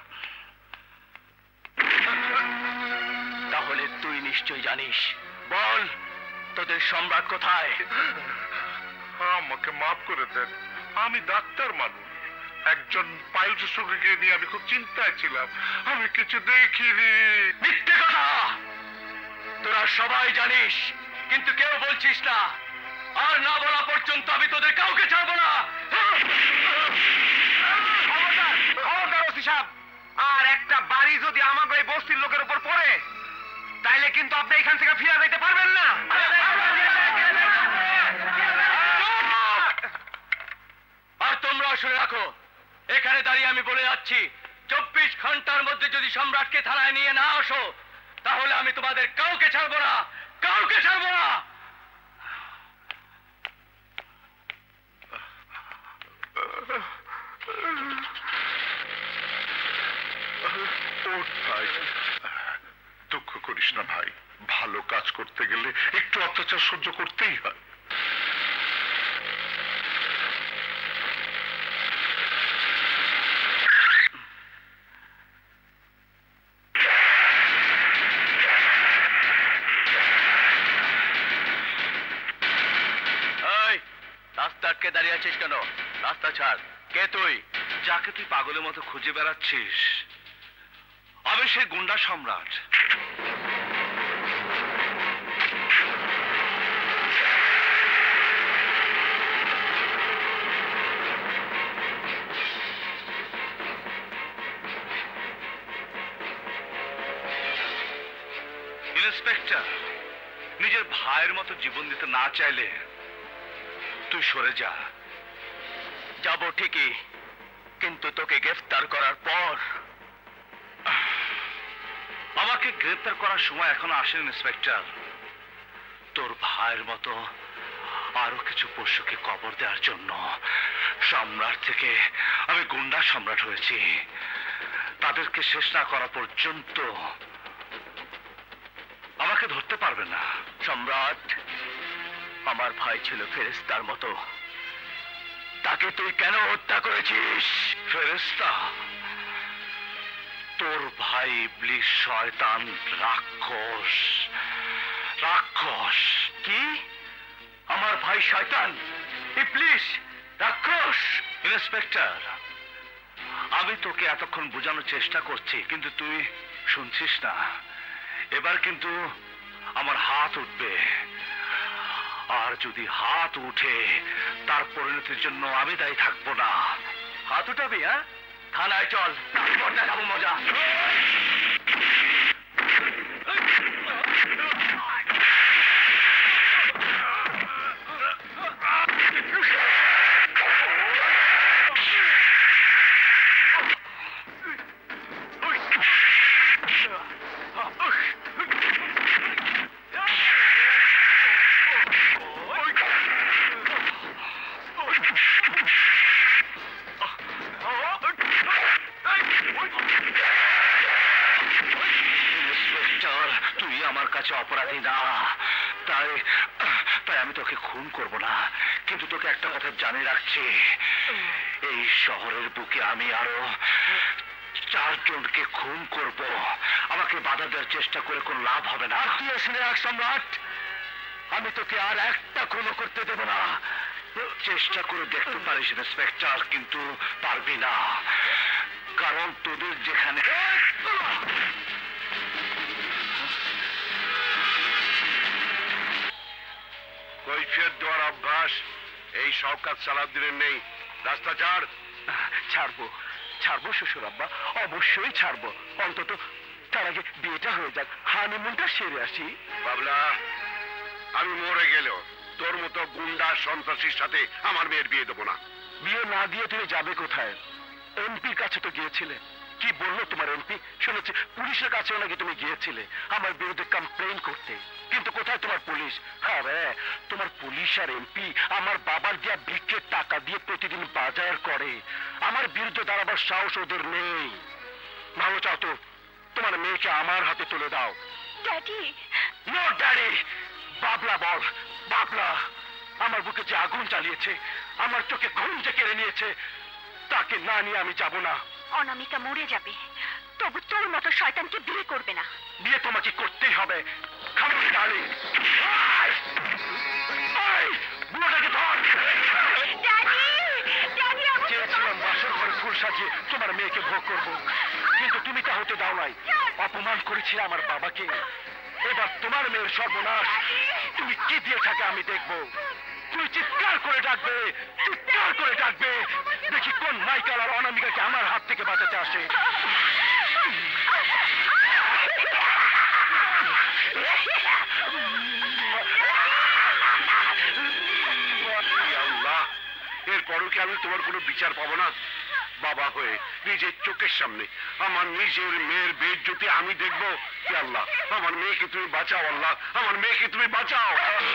তাহলে তুই নিশ্চয় জানিস। বল, তোদের সম্রাট কোথায়? আমাকে মাফ করে দেন, আমি ডাক্তার মানুষ। একজন পাইলট শ্রমিককে নিয়ে আমি খুব চিন্তায় ছিলাম, আমি কিছু দেখিনি। মিথ্যে কথা! তোরা সবাই জানিস, কিন্তু কেউ বলছিস না। আর না বলা পর্যন্ত আমি তোদের কাউকে ছাড়বো না। খবরদার ওসি সাহেব, আর একটা বাড়ি যদি আমাকে এই বস্তির লোকের উপর পড়ে, তাইলে কিন্তু আপনি এখান থেকে ফিরে যেতে পারবেন না। আর তোমরা শুনে রাখো, এখানে দাঁড়িয়ে আমি বলে যাচ্ছি, 24 ঘন্টার মধ্যে যদি সম্রাটকে থানায় নিয়ে না আসো, তাহলে আমি তোমাদের কাউকে ছাড়বো না, কাউকে ছাড়বো না। ওঠ ভাই, দুঃখ করিস না ভাই। ভালো কাজ করতে গেলে একটু অত্যাচার সহ্য করতেই হয়। রাস্তা আটকে দাঁড়িয়ে আছিস কেন? রাস্তা ছাড়। কে তুই? যাকে তুই পাগলের মতো খুঁজে বেড়াচ্ছিস, আমি সেই গুন্ডা সম্রাট। ইন্সপেক্টর, নিজের ভাইয়ের মতো জীবন দিতে না চাইলে তুই সরে যা। যাব ঠিকই, কিন্তু তোকে গ্রেফতার করার পর। আমাকে গ্রেফতার করার সময় এখনো আসেনি ইন্সপেক্টর। তোর ভাইয়ের মতো আরো কিছু পশুকে কবর দেওয়ার জন্য সম্রাট থেকে আমি গুন্ডা সম্রাট হয়েছি। তাদেরকে শেষ না করা পর্যন্ত আমাকে ধরতে পারবে না। সম্রাট আমার ভাই ছিল ফেরেশতার মতো, তাকে তুই কেন হত্যা করেছিস? ফেরেশতা? তোর ভাই ইবলিস, শয়তান, রাক্ষস। রাক্ষস? কি? আমার ভাই শয়তান, ইবলিস, রাক্ষস? ইন্সপেক্টর, আমি তোকে এতক্ষণ বোঝানোর চেষ্টা করছি, কিন্তু তুই শুনছিস না। এবার কিন্তু আমার হাত উঠবে, আর যদি হাত উঠে তার পরিণতির জন্য আমি দায়ী থাকবো না। হাত উঠাবি? হ্যাঁ, থানায় চল, তারপর দেখাবো মজা। অপরাধী না, তাই আমি তোকে খুন করব না, কিন্তু তোকে একটা কথা জানিয়ে রাখছি, এই শহরের বুকে আমি আরো 4 জনকে খুন করব। আমাকে বাধা দেওয়ার চেষ্টা করে কোনো লাভ হবে না। তুই শুনে রাখ সম্রাট, আমি তোকে আর একটা খুন করতে দেব না। চেষ্টা করে দেখতে পারিস ইন্সপেক্টর, কিন্তু পারবি না, কারণ তোদের যেখানে কৈফিয়ত দেওয়ার অভ্যাস এই শওকত সালাউদ্দিনের নেই। রাস্তা ছাড়। ছাড়বো, ছাড়বো শ্বশুর আব্বা, অবশ্যই ছাড়বো। অন্তত তার আগে বিয়েটা হয়ে যাক, হানিমুনটা সেরে আসি। বাবলা, আমি মরে গেলেও তোর মতো গুন্ডা সন্ত্রাসীর সাথে আমার মেয়ের বিয়ে দেবো না। বিয়ে না দিয়ে তুমি যাবে কোথায়? এমপির কাছে তো গিয়েছিলে, কি বললো তোমার এমপি? শুনেছি পুলিশের কাছেও নাকি তুমি গিয়েছিলে আমার বিরুদ্ধে কমপ্লেইন করতে, কিন্তু কোথায় তোমার পুলিশ? আরে তোমার পুলিশ আর এমপি আমার বাবার দেয়া ভিক্ষের টাকা দিয়ে প্রতিদিন বাজার করে, আমার বিরুদ্ধে দাঁড়াবার সাহস ওদের নেই। ভালো চাও তো তোমার মেয়েকে আমার হাতে তুলে দাও। Daddy, no daddy. বাবলা বল, বাবলা আমার বুকে যে আগুন চালিয়েছে, আমার চোখে ঘুম যে কেড়ে নিয়েছে, তাকে না নিয়ে আমি যাব না। অনামিকা মরে যাবে, তবু তোর মতো শয়তানকে বিয়ে করবে না। বিয়ে তোমাকে করতেই হবে। খামোশ ডার্লিং। বুড়োটাকে ধর। চেয়েছিলাম বাসর ঘরে ফুল সাজিয়ে তোমার মেয়েকে ভোগ করব, কিন্তু তুমি তা হতে দাও নাই। অপমান করেছিলে আমার বাবাকে, এবার তোমার মেয়ের সর্বনাশ। তুমি কি দিয়ে থাকে আমি দেখবো। তুমি চিৎকার করে ডাকবে, চিৎকার করে ডাকবে, দেখি কোন মাইকেল আর অনামিকাকে আমার হাত থেকে বাঁচাতে আসে। কি আমি তোমার কোনো বিচার পাবো না? বাবা হয়ে নিজের চোখের সামনে আমার নিজের মেয়ের বেইজ্জতি আমি দেখবো? হে আল্লাহ, আমার মেয়েকে তুমি বাঁচাও, আল্লাহ আমার মেয়েকে তুমি বাঁচাও।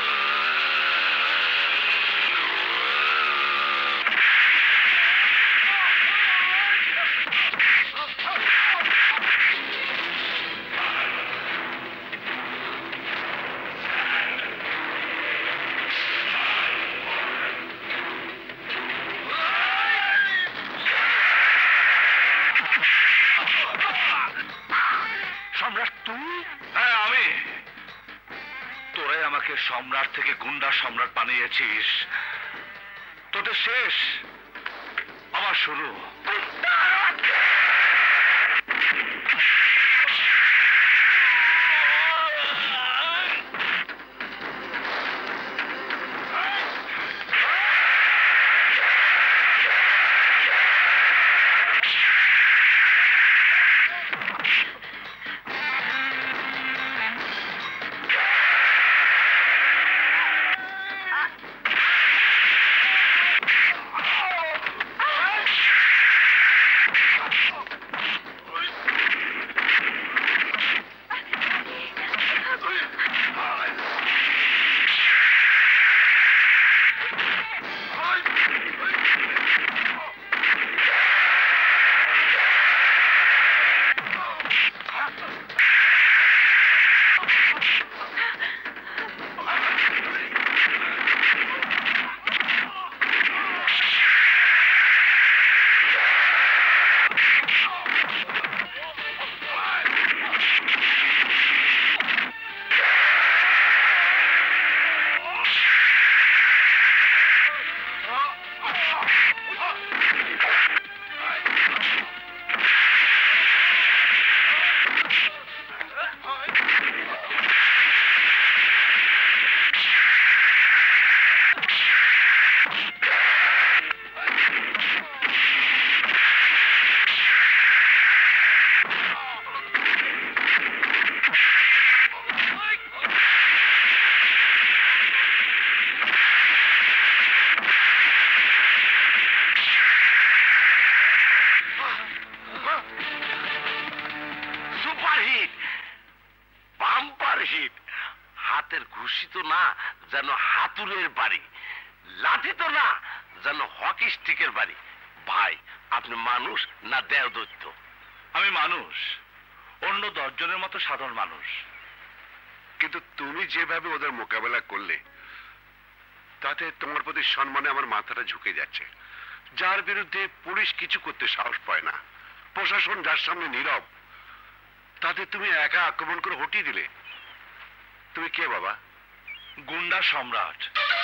সম্রাট তুমি? হ্যাঁ আমি। তোরাই আমাকে সম্রাট থেকে গুন্ডা সম্রাট বানিয়েছিস। তোদের শেষ, আমার শুরু। হাতের ঘুষি তো না যেন হাতুড়ের বাড়ি, লাঠি তো না যেন হকি স্টিকের বাড়ি। ভাই আপনি মানুষ না দেহদৈত্য? আমি মানুষ, অন্য 10 জনের মতো সাধারণ মানুষ। কিন্তু তুমি যেভাবে ওদের মোকাবেলা করলে তাতে তোমার প্রতি সম্মানে আমার মাথাটা ঝুঁকে যাচ্ছে। যার বিরুদ্ধে পুলিশ কিছু করতে সাহস পায় না, প্রশাসন যার সামনে নীরব, তাতে তুমি একা আক্রমণ করে হটিয়ে দিলে। তুমি কে বাবা? গুন্ডা সম্রাট।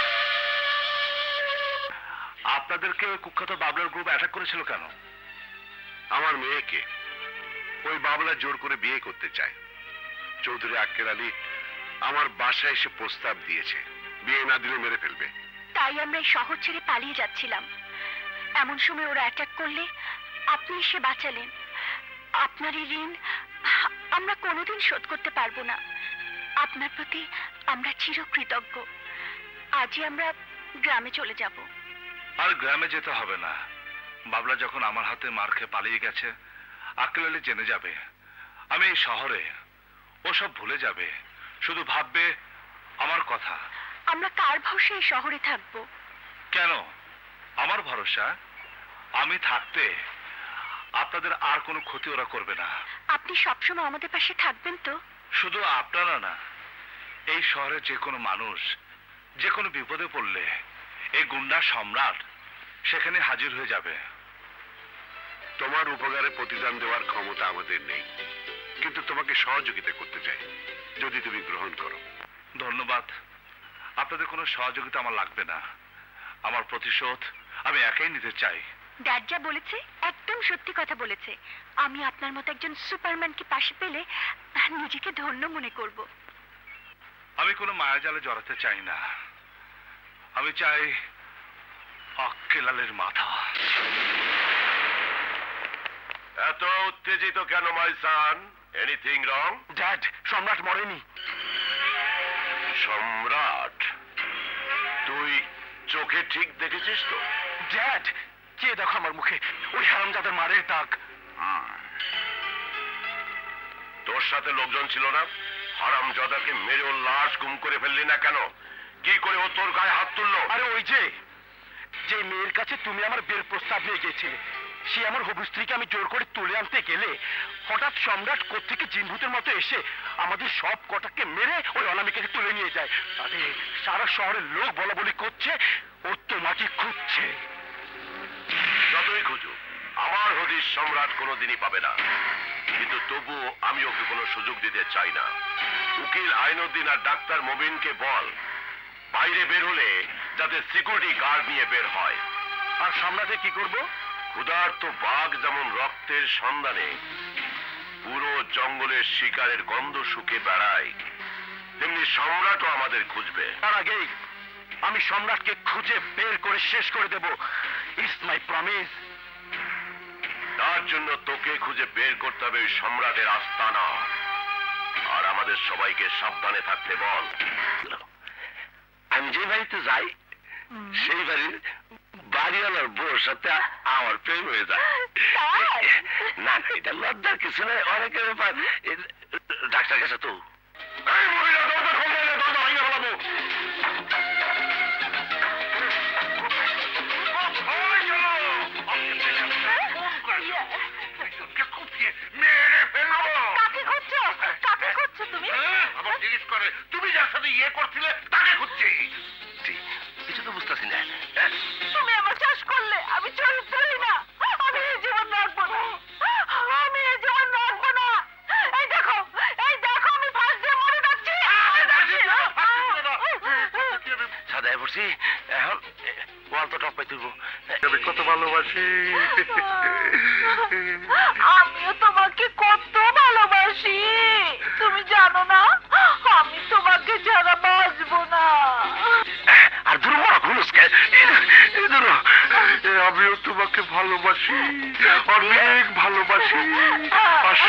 আপনাদেরকে কুখ্যাত বাবলার গ্রুপ অ্যাটাক করেছিল কেন? আমার মেয়েকে ওই বাবলা জোর করে বিয়ে করতে চায়। চৌধুরী আক্কের আলী আমার বাসায় এসে প্রস্তাব দিয়েছে, বিয়ে না দিলে মেরে ফেলবে। তাই আমরা এই শহর ছেড়ে পালিয়ে যাচ্ছিলাম। এমন সময় ওরা অ্যাটাক করলে আপনি এসে বাঁচালেন। আপনার এই ঋণ আমরা কোনোদিন শোধ করতে পারবো না। আপনার প্রতি আমরা চিরকৃতজ্ঞ। আজই আমরা গ্রামে চলে যাব। আর গ্রামে যেতে হবে না। বাবলা যখন আমার হাতে মার খেয়ে পালিয়ে গেছে, আক্কেল আলী জেনে যাবে আমি এই শহরে। ও সব ভুলে যাবে, শুধু ভাববে আমার কথা। আমরা কার ভরসায় এই শহরে থাকবো? কেন? আমার ভরসা, আমি থাকতে আপনাদের আর কোনো ক্ষতি ওরা করবে না। আপনি সবসময় আমাদের পাশে থাকবেন তো? শুধু আপনারা না, এই শহরে যে কোনো মানুষ যে কোনো বিপদে পড়লে এই গুন্ডা সম্রাট সেখানে হাজির হয়ে যাবে। তোমার উপকারে প্রতিদান দেওয়ার ক্ষমতা আমাদের নেই, কিন্তু তোমাকে সহযোগিতা করতে চাই, যদি তুমি গ্রহণ করো। ধন্যবাদ। আপনাদের কোনো সহযোগিতা আমার লাগবে না। আমার প্রতিশোধ আমি একাই নিতে চাই। ড্যাড যা বলেছে একদম সত্যি কথা বলেছে। আমি আপনার মতো একজন সুপারম্যানকে পাশে পেলে নিজেকে ধন্য মনে করব। আমি কোনো মায়াজালে জড়াতে চাই না। আমি চাই আক্কেলালের মাথা। এত উত্তেজিত কেন মাই সান? Anything wrong? ড্যাড, সম্রাট মরেনি। সম্রাট? তুই চোখে ঠিক দেখেছিস তো? ড্যাড, কে দেখো আমার মুখে ওই হারামজাদার মারের দাগ। তোর সাথে লোকজন ছিল না? হারামজাদাকে মেরে ওর লাশ গুম করে ফেললি না কেন? কি করে ও তোর গায়ে হাত তুললো? আরে ওই যে মেয়ের কাছে তুমি আমার বিয়ের প্রস্তাব নিয়ে গিয়েছিলে, সে আমার হবু স্ত্রীকে আমি জোর করে তুলে আনতে গেলে হঠাৎ সম্রাট কোত্থেকে জিনভূতের মতো এসে আমাদের সব কটাকে মেরে ওই অনামিকাকে তুলে নিয়ে যায়। তাদের সারা শহরের লোক বলা বলি করছে ও তোমাকে খুঁজছে। যতই খুঁজুক আমার হদিস সম্রাট কোনোদিনই পাবে না, কিন্তু তবুও আমি ওকে কোনো সুযোগ দিতে চাই না। উকিল আইনুদ্দিন আর ডাক্তার মবিনকে বল বাইরে বের হলে যাতে সিকিউরিটি গার্ড নিয়ে বের হয়। আর সম্রাটে কি করব? ক্ষুধার্ত বাঘ যেমন রক্তের সন্ধানে পুরো জঙ্গলের শিকারের গন্ধ শুকে বেড়ায়, তেমনি সম্রাটও আমাদের খুঁজবে। তার আগেই আমি সম্রাটকে খুঁজে বের করে শেষ করে দেব। It's my promise. তার জন্য তোকে খুঁজে বের করতে হবে ওই সম্রাটের আস্তানা, আর আমাদের সবাইকে সাবধানে থাকতে বল। আমি যে বাড়িতে যাই সেই বাড়ির বাড়িওয়ালার বউর সাথে আমার প্রেম হয়ে যায়। না এটা লজ্জার কিছু নয়, অনেকের ব্যাপার। ডাক্তার কাছে তো তুমি যার সাথে ইয়ে করছিলে তাকে খুঁজছি। কিছু তো বুঝতেছি না। তুমি আমার চাষ করলে আমি চরিত্রহীন না, আমি এই জীবন রাখবো না, আমি এই জীবন রাখবো না। এই দেখো আমি ফাঁস দিয়ে মরে যাচ্ছি। সাদায় পড়ছি এখন ওয়াল তো টপ পাই তুলবো। কত ভালোবাসি, আমিও তোমাকে কত ভালোবাসি, তুমি জানো না আমি তোমাকে ছাড়া বাঁচবো না। আর দূর বড় খুলুসকে আমিও তোমাকে ভালোবাসি, অনেক ভালোবাসি। আসো।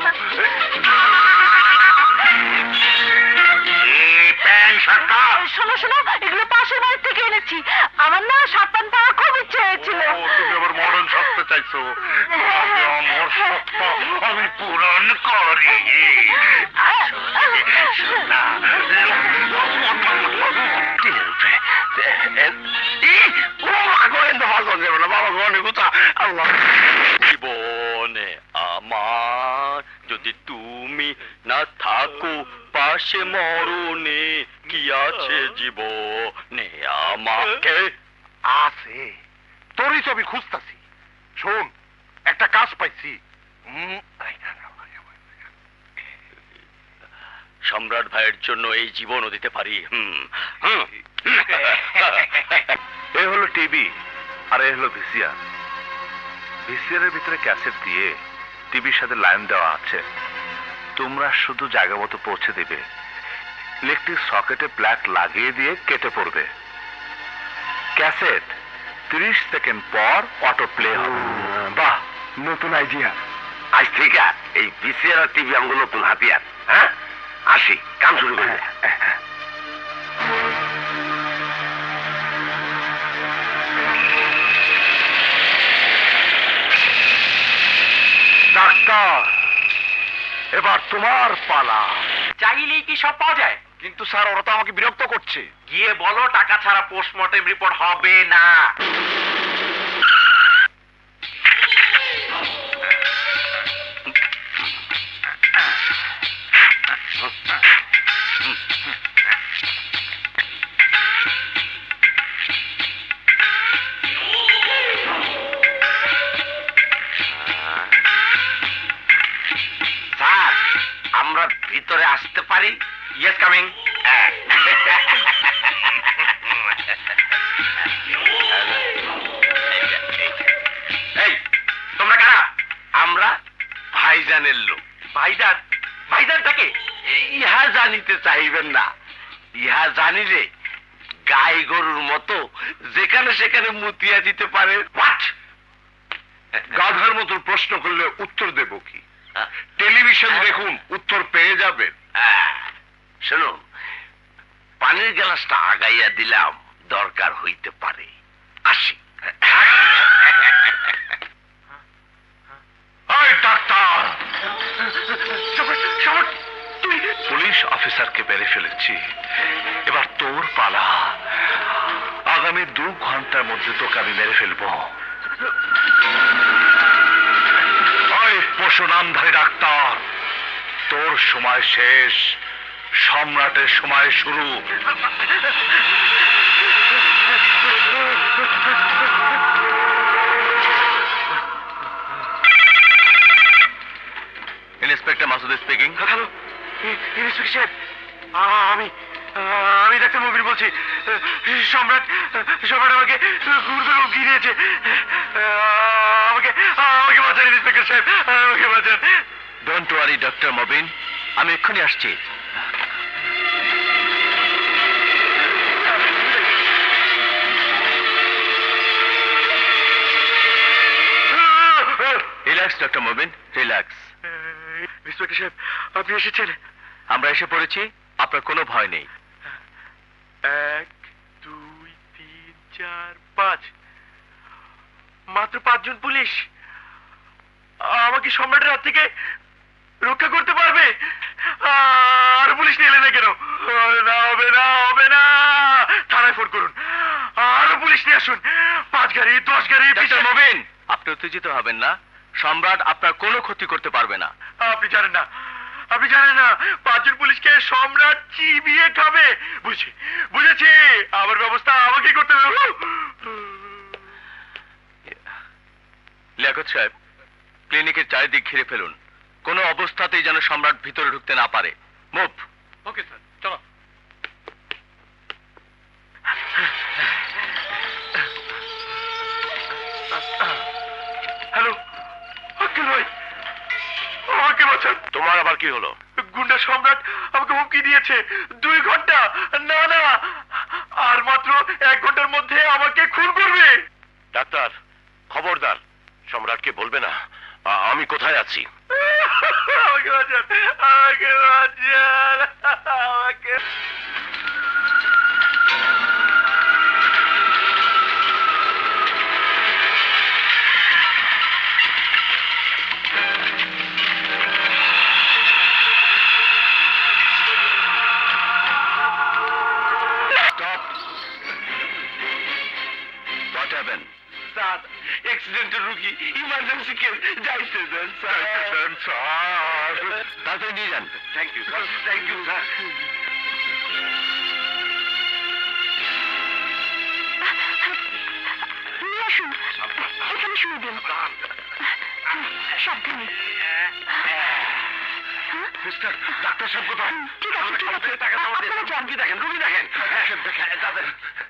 শোনো এগুলো পাশের বাড়ি থেকে এনেছি। আমার না সাপান পাওয়া খুব ইচ্ছে হয়েছিল। তুমি আবার মরণ সত্য চাইছো? আমার সত্য আমি পূরণ করি। জীবনে আমার যদি তুমি না থাকো পাশে, মরণে কি আছে জীবনে আমাকে? আছে, তোরই তো আমি খুঁজতাছি। শোন, একটা কাজ পাইছি। সম্রাট ভাইয়ের জন্য এই জীবনও দিতে পারি। এ হলো টিভি আর এ হলো ভিসিআর। ভিসিআর এর ভিতরে ক্যাসেট দিয়ে টিভির সাথে লাইন দেওয়া আছে। তোমরা শুধু জায়গা মতো পৌঁছে দিবে, ইলেকট্রিক সকেটে প্লাগ লাগিয়ে দিয়ে কেটে পড়বে। ক্যাসেট 30 সেকেন্ড পর অটো প্লে হবে। বাহ, নতুন আইডিয়া। আজ থেকে এই ভিসিআর আর টিভি আমগুলো নতুন হাতিয়ার। হ্যাঁ, আসি, কাম শুরু করি। ডাক্তার, এবার তোমার পালা। চাইলেই কি সব পাওয়া যায়? কিন্তু স্যার ওরা তো আমাকে বিরক্ত করছে। গিয়ে বলো টাকা ছাড়া পোস্টমর্টেম রিপোর্ট হবে না। স্যার, আমরা ভিতরে আসতে পারি? Yes, coming. এই তোমরা কারা? আমরা ভাইজানের লোক। ভাইজান? ভাইজানটাকে? ইহা জানিতে চাইবেন না। ইহা জানিলে গাই গরুর মতো যেখানে সেখানে মুতিয়া দিতে পারে। হোয়াট? গাধার মতো প্রশ্ন করলে উত্তর দেব কি? টেলিভিশন দেখুন, উত্তর পেয়ে যাবেন। শোনো, পানির গ্লাসটা আগাইয়া দিলাম, দরকার হইতে পারে। আসি। অফিসারকে মেরে ফেলেছি, এবার তোর পালা। আগামী 2 ঘন্টার মধ্যে তোকে আমি মেরে ফেলবো। ওই পশু নামধারী ডাক্তার, তোর সময় শেষ, সম্রাটের সময় শুরু। Inspector Masud speaking. Hello inspector সাহেব, আমি ডাক্তার মুবিন বলছি। সম্রাট আমাকে গুরুতর হুমকি দিয়েছে। আমাকে বাঁচান ইন্সপেক্টর সাহেব, আমাকে বাঁচান। ডোন্ট ওয়ারি ডক্টর মবিন, আমি এক্ষুনি আসছি। Relax doctor Mobin, relax. Inspector সাহেব, আপনি এসেছেন? আমরা এসে পড়েছি, আপনার কোনো ভয় নেই। 1 2 3 4 5, মাত্র 5 জন পুলিশ আমাকে সম্রাটের হাত থেকে রক্ষা করতে পারবে? আর পুলিশ নিয়ে এলে না কেন? হবে না, থানায় ফোন করুন, আরো পুলিশ নিয়ে আসুন। 5 গাড়ি 10 গাড়ি। ডক্টর মবিন, আপনি উত্তেজিত হবেন না, সম্রাট আপনার কোনো ক্ষতি করতে পারবে না। আপনি জানেন না 5 জন পুলিশকে সম্রাট চিবিয়ে খাবে। বুঝেছি, আমার ব্যবস্থা আমাকে করতে হবে। লিয়াকত সাহেব, ক্লিনিকের চারিদিক ঘিরে ফেলুন, কোনো অবস্থাতেই যেন সম্রাট ভিতরে ঢুকতে না পারে। মুভ। ওকে স্যার, চলো। হ্যালো আঙ্কেল ভাই, আমাকে বাঁচান। তোমার আবার কি হলো? গুন্ডা সম্রাট আমাকে হুমকি দিয়েছে 2 ঘন্টা, না আর মাত্র 1 ঘন্টার মধ্যে আমাকে খুন করবে। ডাক্তার, খবরদার সম্রাটকে বলবে না আমি কোথায় আছি। আমাকে বাঁচান, আমাকে বাঁচান, আমাকে। What happened? স্যার, অ্যাক্সিডেন্টের রুগী, ইমার্জেন্সি কেস, যাইতে দেন স্যার। তাড়াতাড়ি নিয়ে যান। Thank you sir, thank you sir. নিয়ে আসুন, এখানে শুয়ে দিন। সাবধানে। মিস্টার ডাক্তার সাহেব কোথায়? ঠিক আছে, আপনারা যান। রুগী দেখেন। তাদের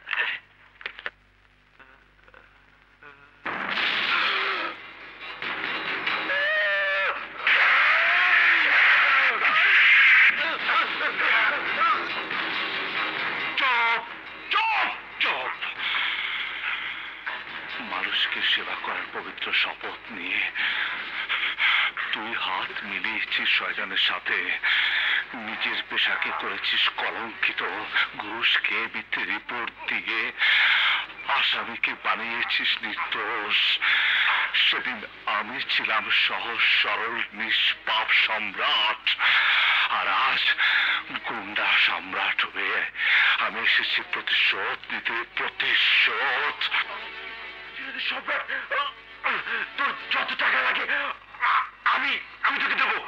মানুষকে সেবা করার পবিত্র শপথ নিয়ে তুই হাত মিলিয়েছিস শয়তানের সাথে, নিজের পেশাকে করেছিস কলঙ্কিত, ঘুষকে মিথ্যে রিপোর্ট দিয়ে আসামিকে বানিয়েছিস নির্দোষ। সেদিন আমি ছিলাম সহজ সরল নিষ্পাপ সম্রাট, আর আজ গুন্ডা সম্রাট হয়ে আমি এসেছি প্রতিশোধ নিতে, প্রতিশোধ। সম্রাট, তোর যত টাকা লাগে আমি তোকে দেবো।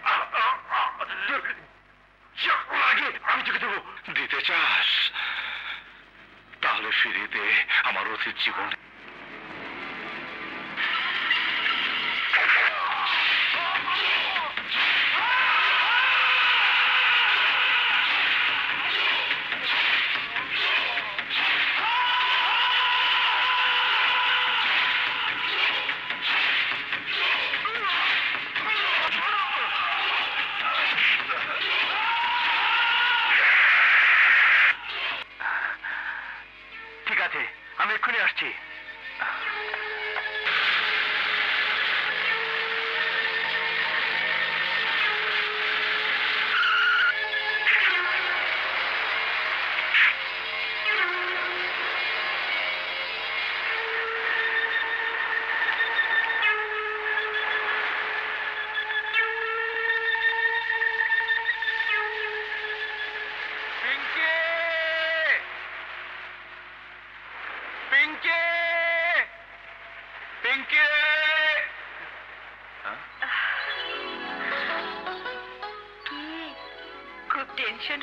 লাগে আমি তোকে দেবো। দিতে চাস? তাহলে ফিরিয়ে দে আমার অতীত জীবন। ঠিক আছে, আমি এক্ষুনি আসছি।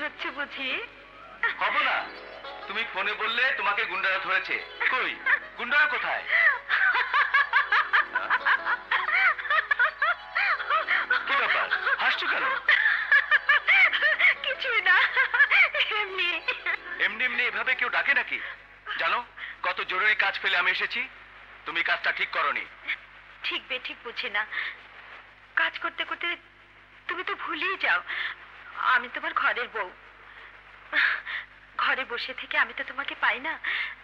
হচ্ছে বুঝি? হব না, তুমি ফোনে বললে তোমাকে গুন্ডারা ধরেছে। কই গুন্ডারা কোথায়? কি ব্যাপার, হাসছো কেন? কিছুই না, এমনি। এমনি এমনি এভাবে কেউ ডাকে নাকি? জানো কত জরুরি কাজ ফেলে আমি এসেছি, তুমি কাজটা ঠিক করনি। ঠিক বেঠিক বুঝি না, কাজ করতে করতে তুমি তো ভুলেই যাও আমি তোমার ঘরের বউ। ঘরে বসে থেকে আমি তো তোমাকে পাই না,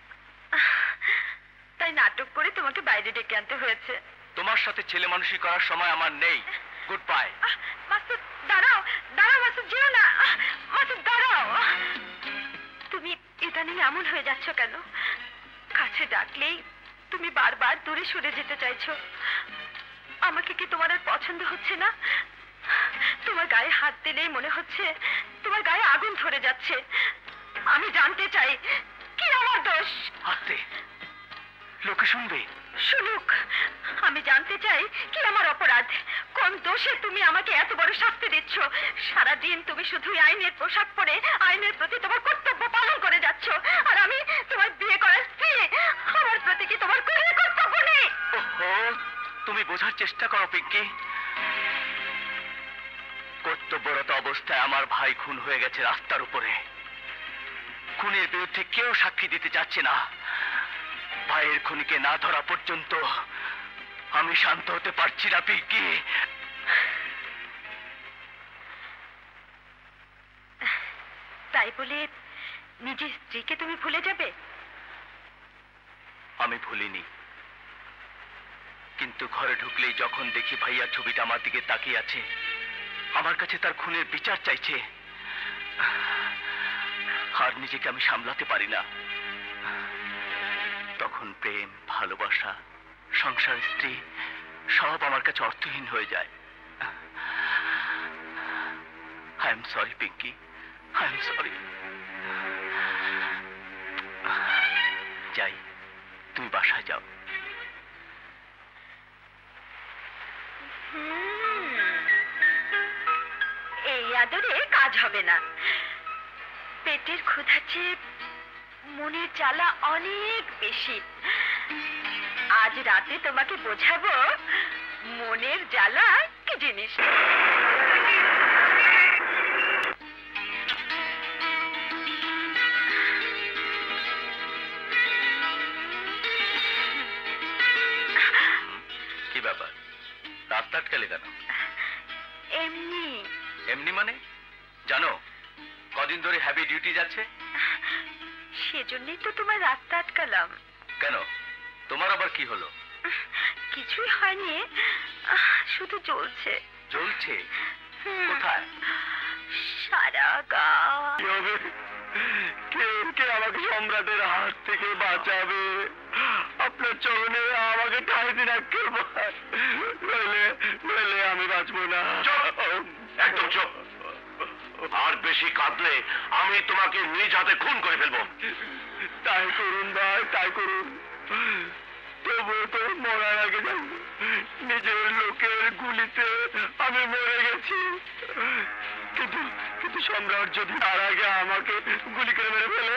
তাই নাটক করে তোমাকে বাইরে ডেকে আনতে হয়েছে। তোমার সাথে ছেলে মানুষই করার সময় আমার নেই। Good bye. মাসুদ দাঁড়াও, দাঁড়াও মাসুদ, যেও না। মাসুদ দাঁড়াও। তুমি ইদানিং এমন হয়ে যাচ্ছ কেন? কাছে ডাকলেই তুমি বারবার দূরে সরে যেতে চাইছো। আমাকে কি তোমার আর পছন্দ হচ্ছে না? তোমার গায়ে হাত দিলেই মনে হচ্ছে তোমার গায়ে আগুন ধরে যাচ্ছে। আমি জানতে চাই কি আমার দোষ? হাতে লোকে শুনবে। শুনুক, আমি জানতে চাই কি আমার অপরাধ, কোন দোষে তুমি আমাকে এত বড় শাস্তি দিচ্ছ। সারাদিন তুমি শুধুই আইনের পোশাক পরে আইনের প্রতি তোমার কর্তব্য পালন করে যাচ্ছ, আর আমি তোমার বিয়ে করার স্ত্রী, আমার প্রতি কি তোমার কোনো কর্তব্য নেই? ওহো, তুমি বোঝার চেষ্টা করো পিঙ্কি। কর্তব্যরত অবস্থায় আমার ভাই খুন হয়ে গেছে রাস্তার উপরে। খুনের বিরুদ্ধে কেউ সাক্ষী দিতে চাচ্ছে না। ভাইয়ের খুনিকে না ধরা পর্যন্ত আমি শান্ত হতে পারছি না পিঙ্কি। তাই বলে নিজের স্ত্রীকে তুমি ভুলে যাবে? আমি ভুলিনি, কিন্তু ঘরে ঢুকলেই যখন দেখি ভাইয়ার ছবিটা আমার দিকে তাকিয়ে আছে, আমার কাছে তার খুনের বিচার চাইছে, আর নিজেকে আমি সামলাতে পারি না। তখন প্রেম, ভালোবাসা, সংসার, স্ত্রী সব আমার কাছে অর্থহীন হয়ে যায়। I am sorry Pinky, I am sorry. যাই, তুমি বাসায় যাও। এই আদরে কাজ হবে না। পেটের ক্ষুধা চেয়ে মনের জ্বালা অনেক বেশি। আজ রাতে তোমাকে বোঝাবো মনের জ্বালা কি জিনিস। কি ব্যাপার, রাস্তা আটকালে কেন? এমনি। এমনি মানে? জানো কদিন ধরে হ্যাভি ডিউটি যাচ্ছে? সেজন্যই তো তোমার রাস্তা আটকালাম। কেন, তোমার আবার কি হলো? কিছুই হয়নি, শুধু চলছে। জ্বলছে? কোথায়? সারা গা। কি হবে? কে আমাকে সম্রাটের হাত থেকে বাঁচাবে? আপনার চরণে আমাকে ঠাই দিন আক্কেল ভাই, নইলে আমি বাঁচবো না। একদম চুপ। আর বেশি কাঁদলে আমি তোমাকে নিজ হাতে খুন করে ফেলবো। তাই করুন ভাই, তাই করুন। তবুও তো মরার আগে জানবো নিজের লোকের গুলিতে আমি মরে গেছি। কিন্তু সম্রাট যদি তার আগে আমাকে গুলি করে মেরে ফেলে?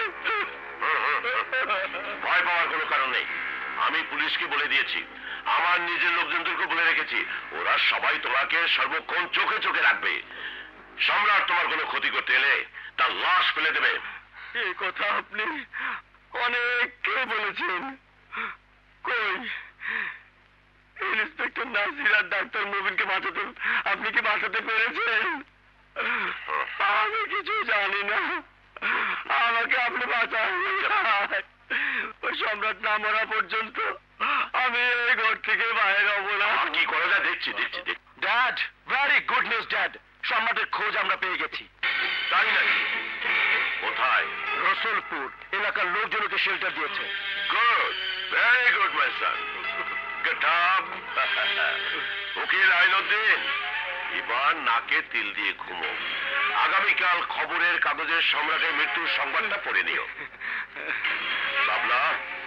ভয় পাওয়ার কোনো কারণ নেই। আমি পুলিশকে বলে দিয়েছি, আমার নিজের লোকজনদেরকে বলে রেখেছি, ওরা সবাই তোমাকে সর্বক্ষণ চোখে চোখে রাখবে। সম্রাট তোমার কোনো ক্ষতি করতে এলে তার লাশ ফেলে দেবে। এই কথা আপনি অনেককে বলেছেন। কই ইন্সপেক্টর নাসির আর ডাক্তার মুবিনকে বাঁচাতে আপনি কি বাঁচাতে পেরেছেন? আমি কিছু জানি না, আমাকে আপনি বাঁচান। ওই সম্রাট না মরা পর্যন্ত আমি এই ঘর থেকে বাইরে হবো না। কি করে না দেখছি। Dad, very good news dad. সম্রাটের খোঁজ আমরা পেয়ে গেছি। তাই নাকি? কোথায়? রসুলপুর এলাকার লোকজনকে শেল্টার দিয়েছে। Good, very good my son. Good job. উকিল আইনুদ্দিন, এবার নাকে তিল দিয়ে ঘুমো। আগামীকাল খবরের কাগজে সম্রাটের মৃত্যুর সংবাদটা পড়ে নিও। বাবলা,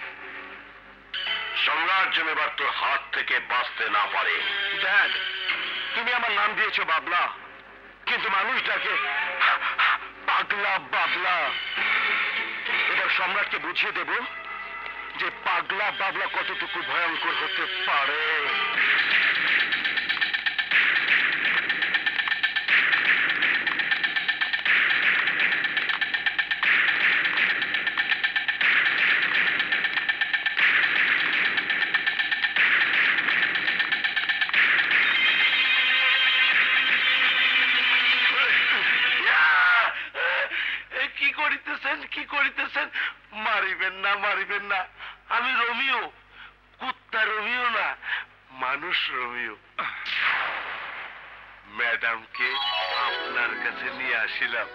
সম্রাট যেন এবার তোর হাত থেকে বাঁচতে না পারে। ড্যাড, তুমি আমার নাম দিয়েছো বাবলা, কিন্তু মানুষটাকে পাগল পাগলা বাবলা। এবার সম্রাটকে বুঝিয়ে দেব যে পাগলা বাবলা কতটুকু ভয়ঙ্কর হতে পারে। কি করিতেছেন, কি করিতেছেন? মারিবেন না, মারিবেন না। আমি রোমিও, কুত্তা রোমিও না, মানুষ রোমিও। ম্যাডামকে আপনার কাছে নিয়ে আসিলাম,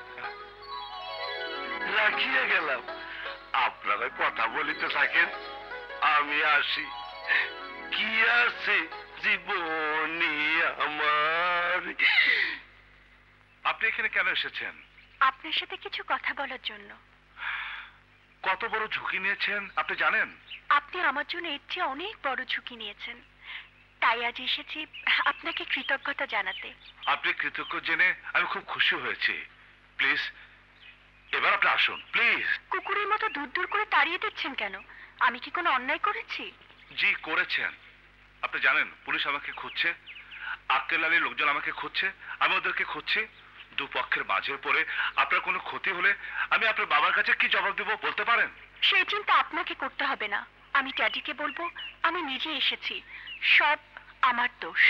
রাখিয়া গেলাম। আপনারা কথা বলিতে থাকেন, আমি আসি। কি আছে জীবনে আমার? আপনি এখানে কেন এসেছেন? আপনার সাথে কিছু কথা বলার জন্য। কত বড় ঝুঁকি নিয়েছেন আপনি জানেন? আপনি আমার জন্য এর চেয়ে অনেক বড় ঝুঁকি নিয়েছেন, তাই আজ এসেছি আপনাকে কৃতজ্ঞতা জানাতে। আপনি কৃতজ্ঞ জেনে আমি খুব খুশি হয়েছি। প্লিজ এবার আপনি আসুন, প্লিজ। কুকুরের মতো দূর দূর করে তাড়িয়ে দিচ্ছেন কেন? আমি কি কোনো অন্যায় করেছি? জি করেছেন। আপনি জানেন পুলিশ আমাকে খুঁজছে, আক্কেল আলীর লোকজন আমাকে খুঁজছে, আমি ওদেরকে খুঁজছি। দুপক্ষের মাঝে পড়ে আপনার কোনো ক্ষতি হলে আমি আপনার বাবার কাছে কি জবাব দেব বলতে পারেন? সেই চিন্তা আপনাকে করতে হবে না। আমি ড্যাডিকে বলবো আমি নিজে এসেছি, সব আমার দোষ।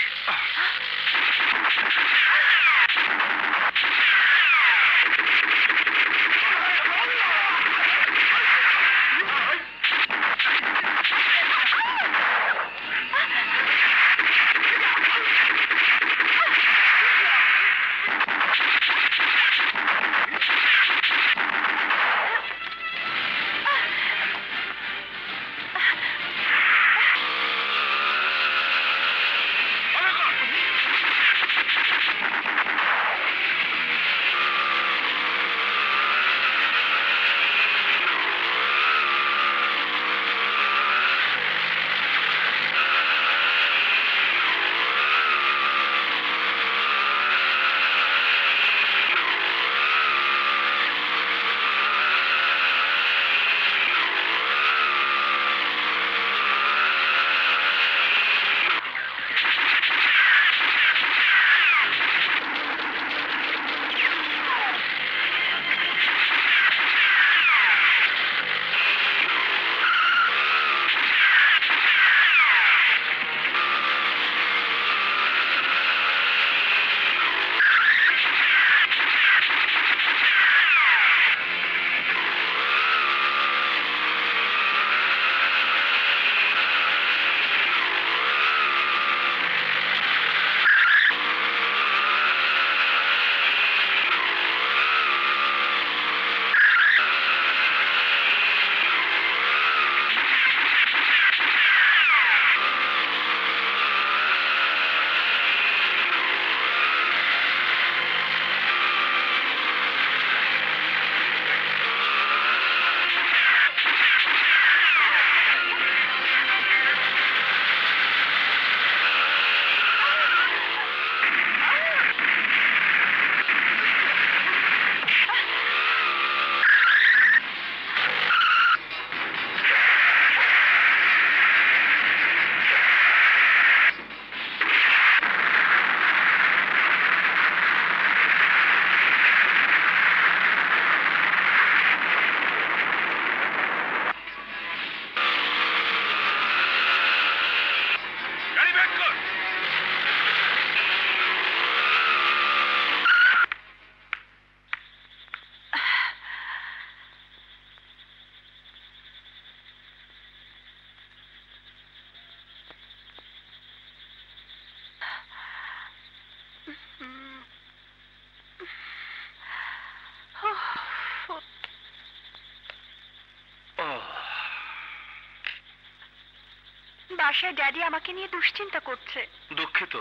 বাসায় ড্যাডি আমাকে নিয়ে দুশ্চিন্তা করছে। দুঃখিত,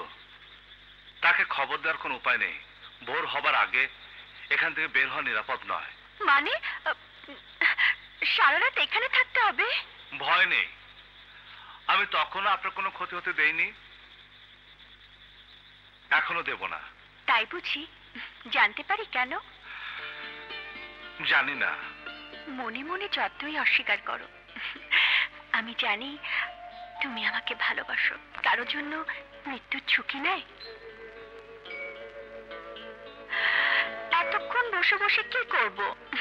তাকে খবর দেওয়ার কোনো উপায় নেই। ভোর হবার আগে এখান থেকে বের হওয়া নিরাপদ নয়। মানে সারা রাত এখানে থাকতে হবে? ভয় নেই, আমি তখনও আপনার কোনো ক্ষতি হতে দেইনি, এখনো দেব না। তাই বুঝি? জানতে পারি কেন? জানি না। মনে মনে যতই অস্বীকার করো, আমি জানি তুমি আমাকে ভালোবাসো। কারোর জন্য মৃত্যুর ঝুঁকি নেয়। এতক্ষণ বসে বসে কি করব?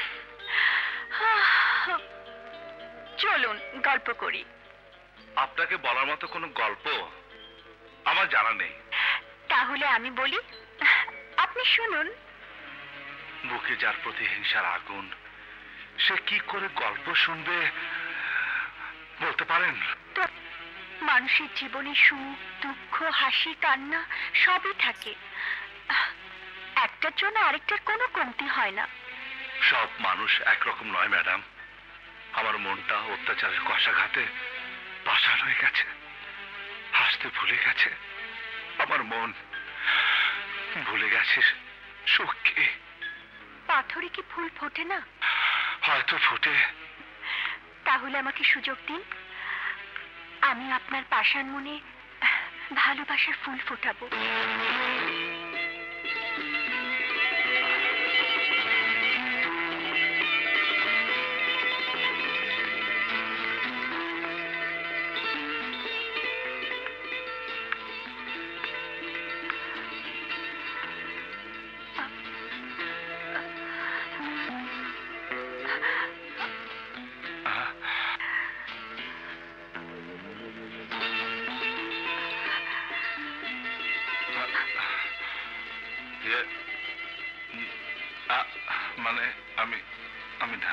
চলুন গল্প করি। আপনাকে বলার মতো কোনো গল্প আমার জানা নেই। তাহলে আমি বলি, আপনি শুনুন। বুকে যার প্রতি হিংসার আগুন, সে কি করে গল্প শুনবে বলতে পারেন? তো মানুষের জীবনে সুখ দুঃখ হাসি কান্না সবই থাকে, একটার জন্য আরেকটার কোনো কমতি হয় না। সব মানুষ একরকম নয় ম্যাডাম। আমার মনটা অত্যাচারের কষাঘাতে পাষাণ হয়ে গেছে, হাসতে ভুলে গেছে। আমার মন ভুলে গেছে সুখ কি। পাথরে কি ফুল ফোটে না? হয়তো ফুটে। তাহলে আমাকে সুযোগ দিন, আমি আপনার পাষাণ মনে ভালোবাসার ফুল ফোটাবো। মানে আমি না।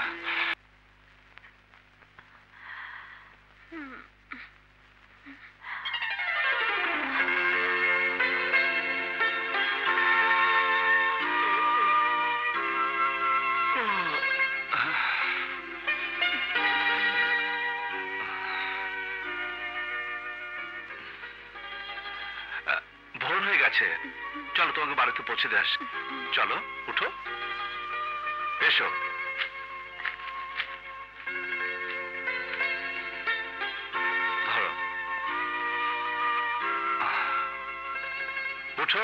ভোর হয়ে গেছে, চলো তোমাকে বাড়িতে পৌঁছে দিয়ে আসি। চলো উঠো, এসো। ধরো, উঠো।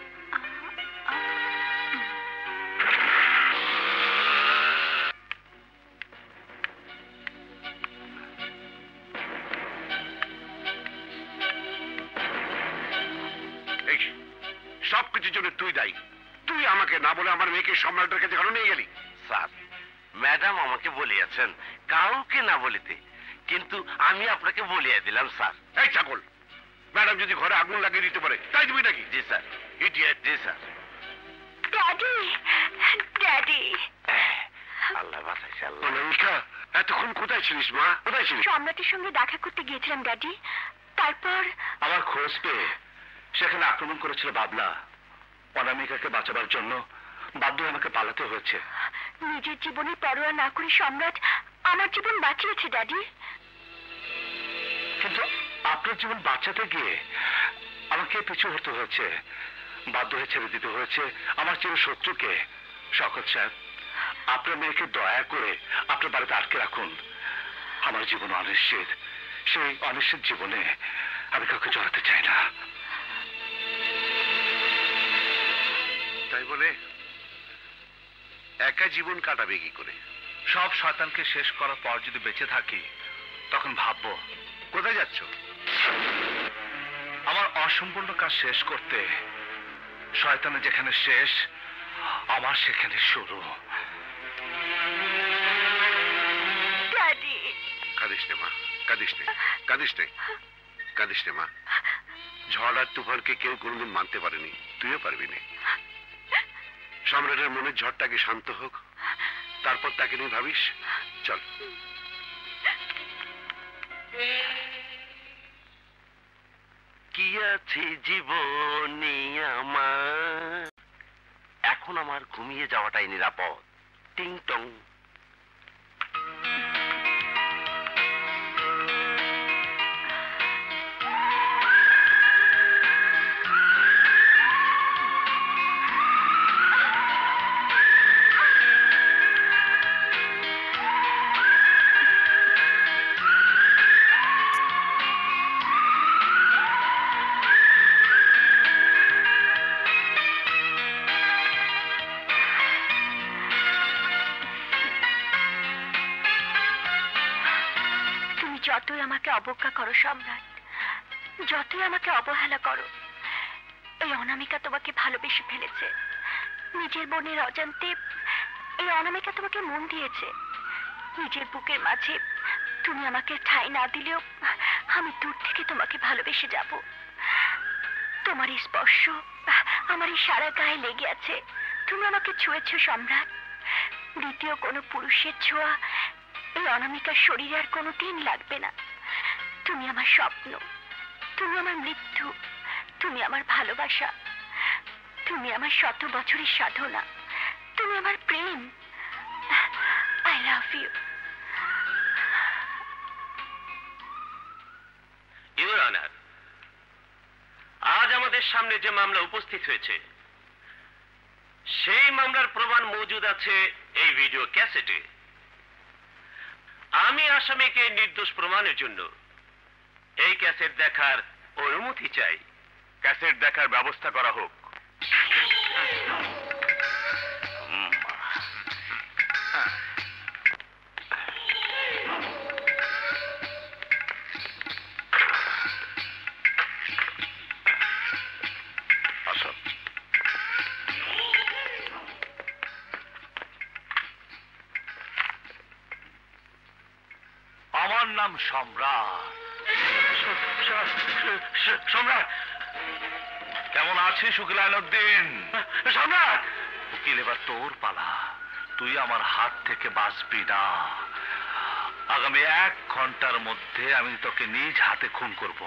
সবকিছুর জন্য তুই দায়ী। তুই আমাকে না বলে আমার মেয়েকে সম্রাটের কাছে কেন নিয়ে গেলি? স্যার, ম্যাডাম আমাকে বলিয়াছেন কাউকে না বলিতে, কিন্তু আমি আপনাকে বলিয়া দিলাম স্যার। এই ছাগল, ম্যাডাম যদি ঘরে আগুন লাগিয়ে দিতে পারে তাই তুমি নাকি? জি স্যার। ইডিয়েট। জি স্যার। Daddy, daddy. আল্লাহ বাঁচাইছে আল্লাহ। অনামিকা, এতক্ষণ কোথায় ছিলিস মা? কোথায় ছিলিস? সম্রাটের সঙ্গে দেখা করতে গিয়েছিলাম ড্যাডি। তারপর আমার খোঁজ পেয়ে সেখানে আক্রমণ করেছিল বাবলা। অনামিকাকে বাঁচাবার জন্য বাধ্য হয়ে আমাকে পালাতে হয়েছে। নিজের জীবনের পরোয়া না করে সম্রাট আমার জীবন বাঁচিয়েছে ড্যাডি। কিন্তু আপনার জীবন বাঁচাতে গিয়ে আমাকে পিছু হতে হয়েছে, বাধ্য হয়ে ছেড়ে দিতে হয়েছে আমার চির শত্রুকে। শওকত সাহেব, আপনার মেয়েকে দয়া করে আপনার বাড়িতে আটকে রাখুন। আমার জীবন অনিশ্চিত, সেই অনিশ্চিত জীবনে আমি কাউকে জড়াতে চাই না। তাই বলে একা জীবন কাটাবে কি করে? সব শয়তানকে শেষ করার পর যদি বেঁচে থাকি, তখন ভাববো কোথায় যাচ্ছ? আমার অসম্পূর্ণ কাজ শেষ করতে। শয়তানের যেখানে শেষ, আমার সেখানে শুরু। ড্যাডি, কাঁদিস নে মা, কাঁদিস নে, কাঁদিস নে, কাঁদিস নে মা। ঝড় আর তুফানকে কেউ কোনোদিন মানতে পারেনি, তুইও পারবি না। সম্রাটের মনের ঝড়টাকে শান্ত হোক, তারপর তাকে নিয়ে ভাবিস। চল। কি আছে জীবনে আমার, এখন আমার ঘুমিয়ে যাওয়াটাই নিরাপদ। টিং টং। যতই আমাকে অবজ্ঞা করো সম্রাট, যতই আমাকে অবহেলা করো, এই অনামিকা তোমাকে ভালোবেসে ফেলেছে। নিজের বোনের অজান্তে এই অনামিকা তোমাকে মন দিয়েছে। নিজের বুকের মাঝে তুমি আমাকে ঠাঁই না দিলেও আমি দূর থেকে তোমাকে ভালোবেসে যাব। তোমার এই স্পর্শ আমার এই সারা গায়ে লেগে আছে। তুমি আমাকে ছুঁয়েছ সম্রাট। দ্বিতীয় কোনো পুরুষের ছোঁয়া এই অনামিকার শরীরে আর কোনোদিন লাগবে না। তুমি আমার স্বপ্ন, তুমি আমার মৃত্যু, তুমি আমার ভালোবাসা, তুমি আমার 100 বছরের সাধনা, তুমি আমার প্রেম। I love you. Your honour, আজ আমাদের সামনে যে মামলা উপস্থিত হয়েছে সেই মামলার প্রমাণ মজুদ আছে এই ভিডিও ক্যাসেটে। আমি আসামিকে নির্দোষ প্রমাণের জন্য এই ক্যাসেট দেখার অনুমতি চাই। ক্যাসেট দেখার ব্যবস্থা করা হোক। আমার নাম সম্রাট। সম্রাট, কেমন আছিস উকিল আইনউদ্দিন? সম্রাট, উকিল এবার তোর পালা। তুই আমার হাত থেকে বাঁচবি না। আগামী 1 ঘন্টার মধ্যে আমি তোকে নিজ হাতে খুন করব।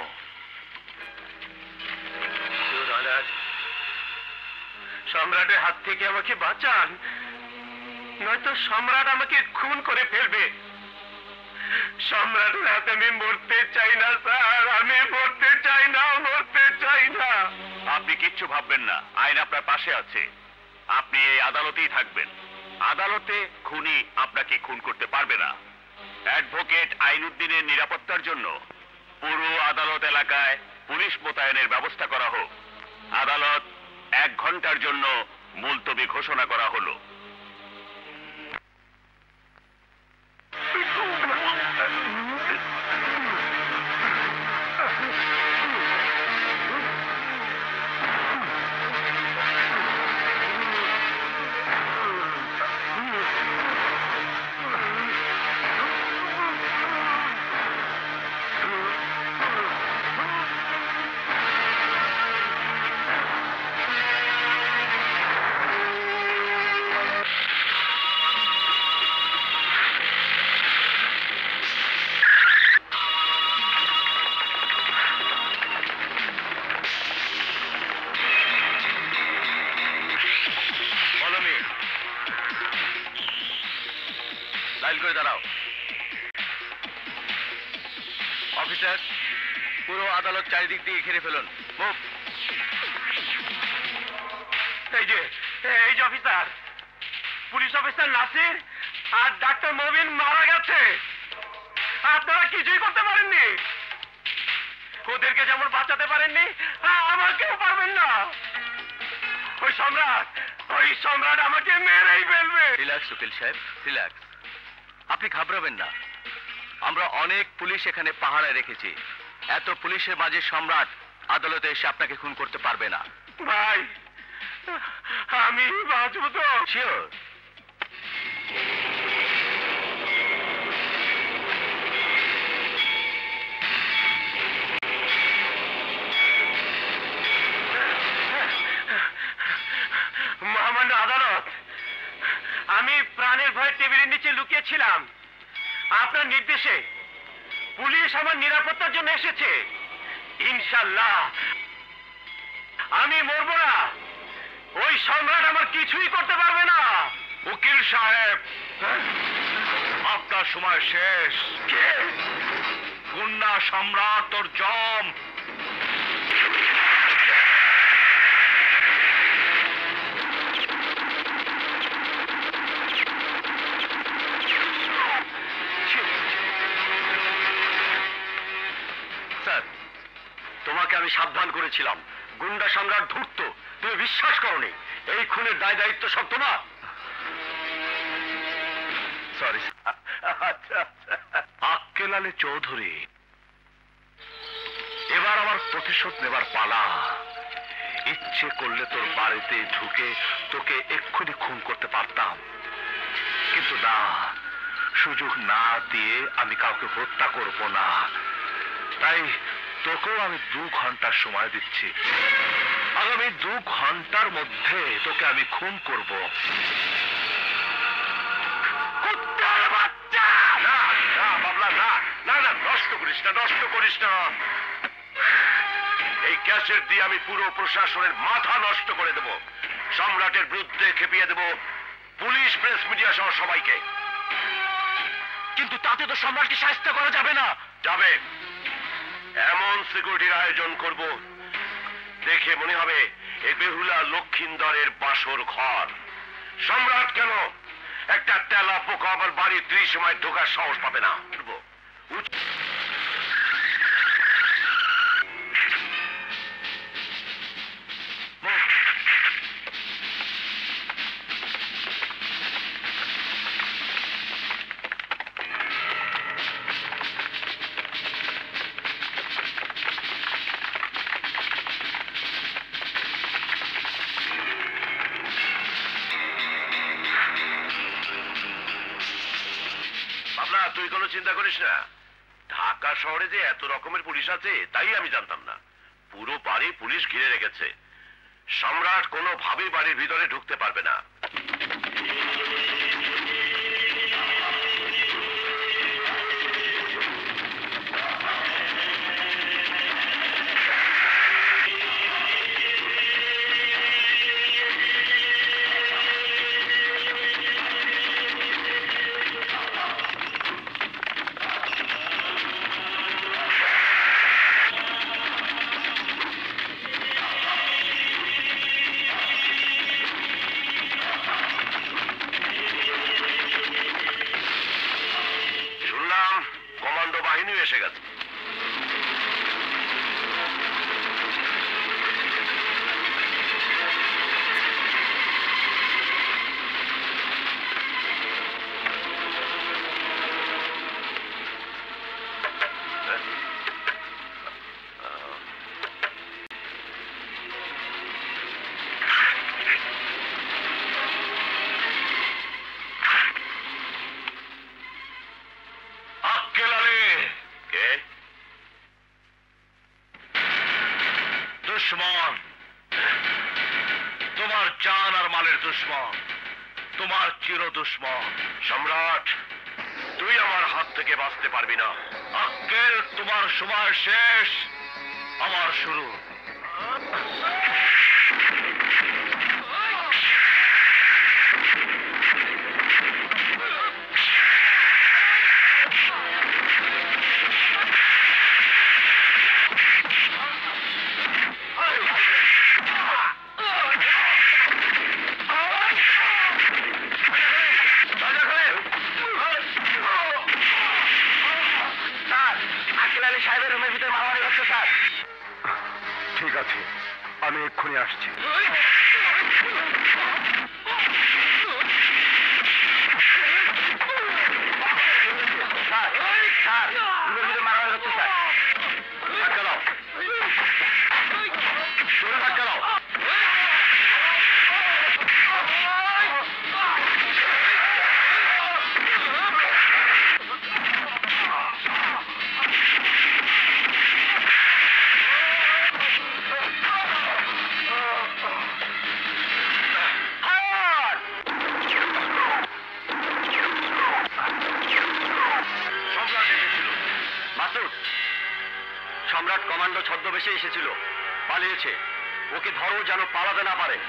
সম্রাটের হাত থেকে আমাকে বাঁচান, নয়তো সম্রাট আমাকে খুন করে ফেলবে। সম্রাটের হাতে আমি মরতে চাই না স্যার, আমি মরতে চাই না, মরতে চাই না। আপনি কিচ্ছু ভাববেন না, আইন আপনার পাশে আছে। আপনি এই আদালতেই থাকবেন। আদালতে খুনি আপনাকে খুন করতে পারবে না। অ্যাডভোকেট আইনউদ্দিনের নিরাপত্তার জন্য পুরো আদালত এলাকায় পুলিশ মোতায়েনের ব্যবস্থা করা হোক। আদালত 1 ঘন্টার জন্য মুলতবি ঘোষণা করা হলো। করে দাঁড়াও। অফিসার, পুরো আদালত চারিদিক দিয়ে ঘিরে ফেলুন। মুভ। এই যে অফিসার, পুলিশ অফিসার নাসির আর ডাক্তার মবিন মারা গেছে। আপনারা কিছুই করতে পারেননি। ওদেরকে যেমন বাঁচাতে পারেননি, আমাকেও পারবেন না। ওই সম্রাট আমাকে মেরেই ফেলবে। রিল্যাক্স উকিল সাহেব, রিল্যাক্স। আপনি ঘাবড়াবেন না। আমরা অনেক পুলিশ এখানে পাহারায় রেখেছি। এত পুলিশের মাঝে সম্রাট আদালতে এসে আপনাকে খুন করতে পারবে না। ভাই, আমি বাঁচবো তো? শিওর। মহামান্য আদালত, আমি প্রাণের ভয়ে টেবিলের নিচে লুকিয়েছিলাম। আপনার নির্দেশে পুলিশ আমার নিরাপত্তার জন্য এসেছে। ইনশাআল্লাহ আমি মরবো না। ওই সম্রাট আমার কিছুই করতে পারবে না। উকিল সাহেব, আপনার সময় শেষ। কে? গুন্ডা সম্রাট তোর জম। স্যার, তোমাকে আমি সাবধান করেছিলাম। গুন্ডা সম্রাট ধূর্ত, তুমি বিশ্বাস করোনি। এই খুনের দায় দায়িত্ব সব তোমার। সরি। আচ্ছা, আক্কেল আক্কেল আলী চৌধুরী, এবার আমার প্রতিশোধ নেবার পালা। ইচ্ছে করলে তোর বাড়িতে ঢুকে তোকে এক্ষুনি খুন করতে পারতাম, কিন্তু না, সুযোগ না দিয়ে আমি কাউকে হত্যা করব না। তাই তোকেও আমি 2 ঘন্টা সময় দিচ্ছি। আগামী 2 ঘন্টার মধ্যে তোকে আমি খুন করব। কুত্তার বাচ্চা! না না বাবলা, না না না, নষ্ট করিস না, নষ্ট করিস না। এই ক্যাসেট দিয়ে আমি পুরো প্রশাসনের মাথা নষ্ট করে দেব। সম্রাটের বিরুদ্ধে খেপিয়ে দেব পুলিশ, প্রেস, মিডিয়া সহ সবাইকে। কিন্তু তাতে তো সম্রাটকে শাস্তি করা যাবে না। যাবে, এমন সিকিউরিটির আয়োজন করব দেখে মনে হবে এই বেহুলা লক্ষিন্দরের বাসর ঘর। সম্রাট কেন, একটা তেলা পোকা আমার বাড়ির 30 সময় ঢোকার সাহস পাবে না। বাবলা, তুই কোনো চিন্তা করিস না। ঢাকা শহরে যে এত রকমের পুলিশ আছে তাই আমি জানতাম না। পুরো বাড়ি পুলিশ ঘিরে রেখেছে। সম্রাট কোনোভাবেই বাড়ির ভিতরে ঢুকতে পারবে না। এসে গেছে। দুশ্মন, তোমার জান আর মালের দুশ্মন, তোমার চির দুশ্মন। সম্রাট, তুই আমার হাত থেকে বাঁচতে পারবি না। আক্কেল, তোমার সময় শেষ, আমার শুরু। ঠিক আছে, আমি এক্ষুনি আসছি। সম্রাট কমান্ডো ছদ্মবেশে এসেছিল, পালিয়েছে। ওকে ধরো যেন পালাতে না পারে।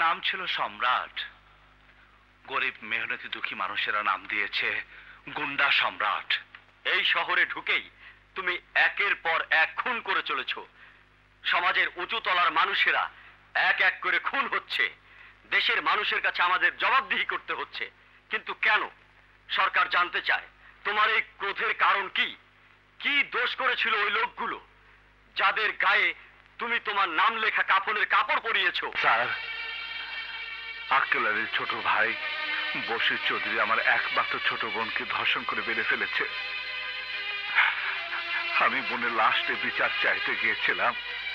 নাম ছিল সম্রাট। গরিব মেহনতি দুঃখী মানুষেরা নাম দিয়েছে গুন্ডা সম্রাট। এই শহরে ঢুকেই তুমি একের পর এক খুন করে চলেছ। সমাজের উঁচু তলার মানুষেরা এক এক করে খুন হচ্ছে। দেশের মানুষের কাছে আমাদের জবাবদিহি করতে হচ্ছে। কিন্তু কেন? সরকার জানতে চায় তোমার এই ক্রোধের কারণ কি? কি দোষ করেছিল ওই লোকগুলো যাদের গায়ে তুমি তোমার নাম লেখা কাফনের কাপড় পরিয়েছো? স্যার, আক্কেল আলীর ছোট ভাই বশির চৌধুরী আমার একমাত্র ছোট বোনকে ধর্ষণ করে মেরে ফেলেছে। আমি বোনের লাস্টে বিচার চাইতে গিয়েছিলাম,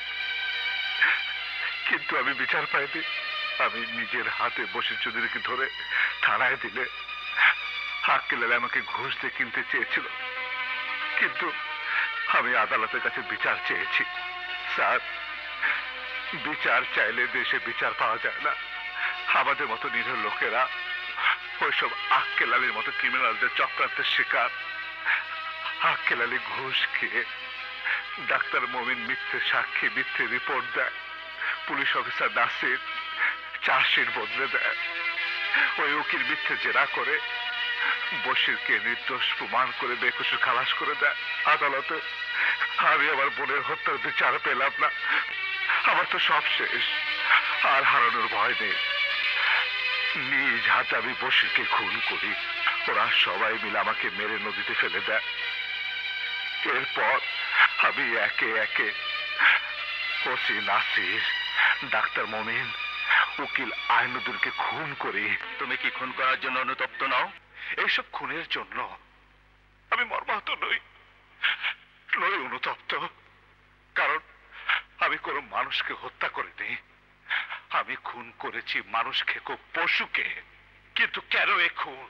কিন্তু আমি বিচার পাইনি। আমি নিজের হাতে বশির চৌধুরীকে ধরে থানায় দিলে আক্কেল আলী আমাকে ঘুষ দিয়ে কিনতে চেয়েছিল, কিন্তু আমি আদালতের কাছে বিচার চেয়েছি। স্যার, বিচার চাইলে দেশে বিচার পাওয়া যায় না। আমাদের মতো নিরীহ লোকেরা ওইসব আক্কেল আলীর মতো ক্রিমিনালদের চক্রান্তের শিকার। আক্কেল আলী ঘুষ খেয়ে, ডাক্তার মমিন মিথ্যে সাক্ষী মিথ্যে রিপোর্ট দেয়, পুলিশ অফিসার নাসির চার্জশিট বদলে দেয়, ওই উকিল মিথ্যে জেরা করে বশিরকে নির্দোষ প্রমাণ করে বেকসুর খালাস করে দেয় আদালতে। আমি আমার বোনের হত্যার বিচার পেলাম না। আমার তো সব শেষ, আর হারানোর ভয় নেই। নিজ হাতে আমি বশিরকে খুন করি, ওরা সবাই মিলে আমাকে মেরে নদীতে ফেলে দেয়। এরপর আমি একে একে ওসি নাসির, ডাক্তার মমিন, উকিল আইনুদ্দিনকে খুন করি। তুমি কি খুন করার জন্য অনুতপ্ত নও? এইসব খুনের জন্য আমি মর্মাহত নই, অনুতপ্ত। কারণ আমি কোনো মানুষকে হত্যা করিনি। আমি খুন করেছি মানুষ খেকো পশুকে। কিন্তু কেন এ খুন?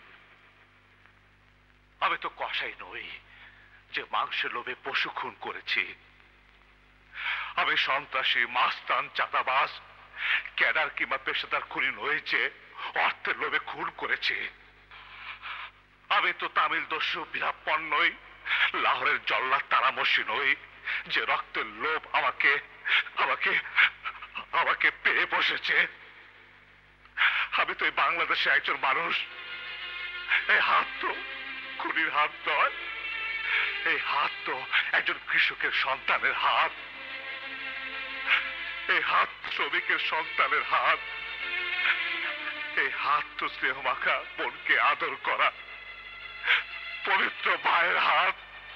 আমি তো কসাই নই যে মাংসের লোভে পশু খুন করেছি। আমি সন্ত্রাসী, মাস্তান, চাঁদাবাজ, ক্যাডার কিংবা পেশাদার খুনি নই যে অর্থের লোভে খুন করেছি। আমি তো তামিল দস্যু বীরাপ্পন নই, লাহোরের জল্লাদ তারামসি নই যে রক্তের লোভ আমাকে আমাকে আমাকে পেয়ে বসেছে। আমি তো এই বাংলাদেশে একজন মানুষ। এই হাত তো খুনির হাত নয়, এই হাত তো একজন কৃষকের সন্তানের হাত। এই হাত শ্রমিকের সন্তানের হাত। এই হাত তো স্নেহ মাখা বোনকে আদর করা পবিত্র ভাইয়ের হাত।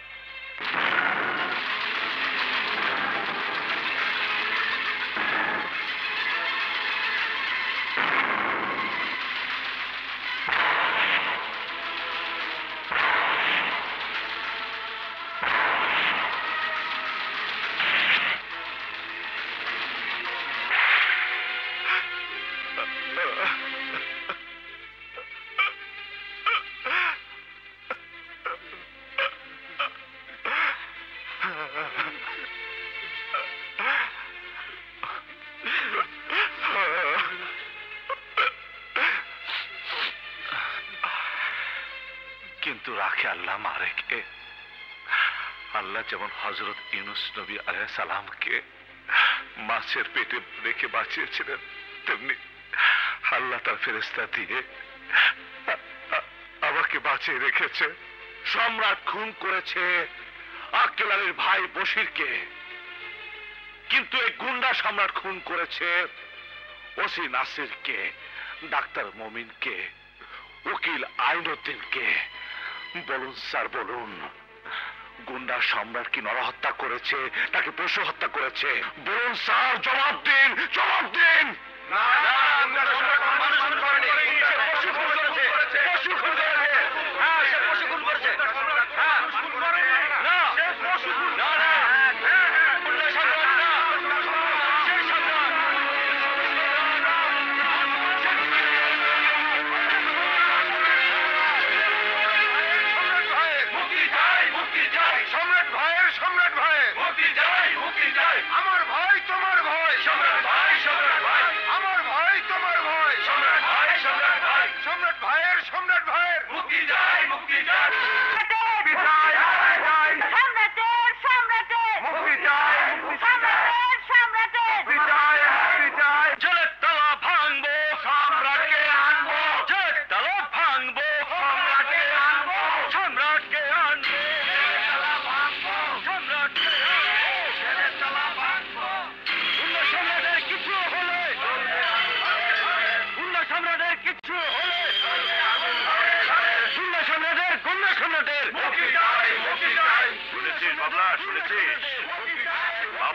কিন্তু রাখে আল্লাহ মারেকে। আল্লাহ যেমন হযরত ইউনূস নবী আলাইহিস সালামকে মাছের পেটে রেখে বাঁচিয়েছিলেন, তেমনি আল্লাহ তার ফেরেশতা দিয়ে আমাকে বাঁচিয়ে রেখেছে। সম্রাট খুন করেছে আক্কেল আলীর ভাই বশিরকে, কিন্তু এই গুন্ডা সম্রাট খুন করেছে ওসি নাসিরকে, ডাক্তার মমিনকে, উকিল আইনুদ্দিনকে। বলুন স্যার, বলুন, গুন্ডা সম্রাট কি নরহত্যা করেছে, তাকে পশু হত্যা করেছে? বলুন স্যার, জবাব দিন, জবাব দিন। আমার ভাই তোমার ভাই, আমার ভাই তোমার ভাই, সম্রাট ভাই, সম্রাট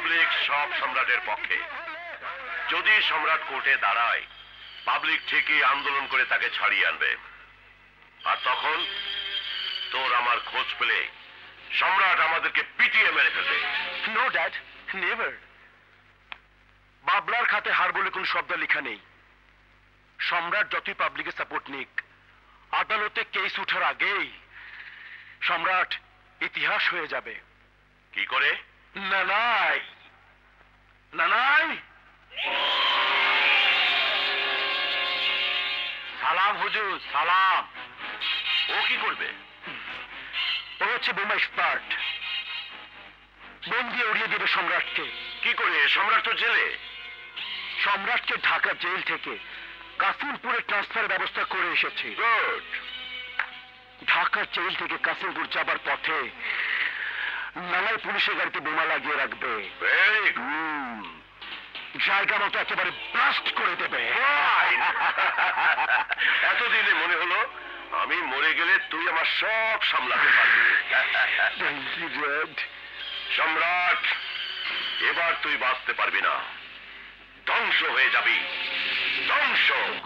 পাবলিক সব সম্রাটের পক্ষে। যদি সম্রাট কোর্টে দাঁড়ায়, পাবলিক ঠিকই আন্দোলন করে তাকে ছাড়িয়ে আনবে। আর তখন তোর আমার খোঁজ পেলে সম্রাট আমাদেরকে পিটিয়ে মেরে ফেলবে। No dad, never. বাবলার খাতে হার বলে কোন শব্দ লেখা নেই। সম্রাট যতই পাবলিকের সাপোর্ট নিক, আদালতে কেস উঠার আগেই সম্রাট ইতিহাস হয়ে যাবে। কি করে? নানাই, নানাই, সালাম হুজুর, সালাম। ও কি করবে? ও হচ্ছে বোমা এক্সপার্ট। বোম দিয়ে উড়িয়ে দেবে সম্রাটকে। কি করে? সম্রাট তো জেলে। সম্রাটকে ঢাকা জেল থেকে কাসিমপুরে ট্রান্সফার ব্যবস্থা করে এসেছি। গুড। ঢাকা জেল থেকে কাসিমপুর যাবার পথে নানাই পুলিশের গাড়িতে বোমা লাগিয়ে রাখবে। Very good. জায়গা মতো একেবারে ব্লাস্ট করে দেবে। এতদিনে মনে হলো আমি মরে গেলে তুই আমার সব সামলাতে পারবি। সম্রাট, এবার তুই বাঁচতে পারবি না, ধ্বংস হয়ে যাবি, ধ্বংস।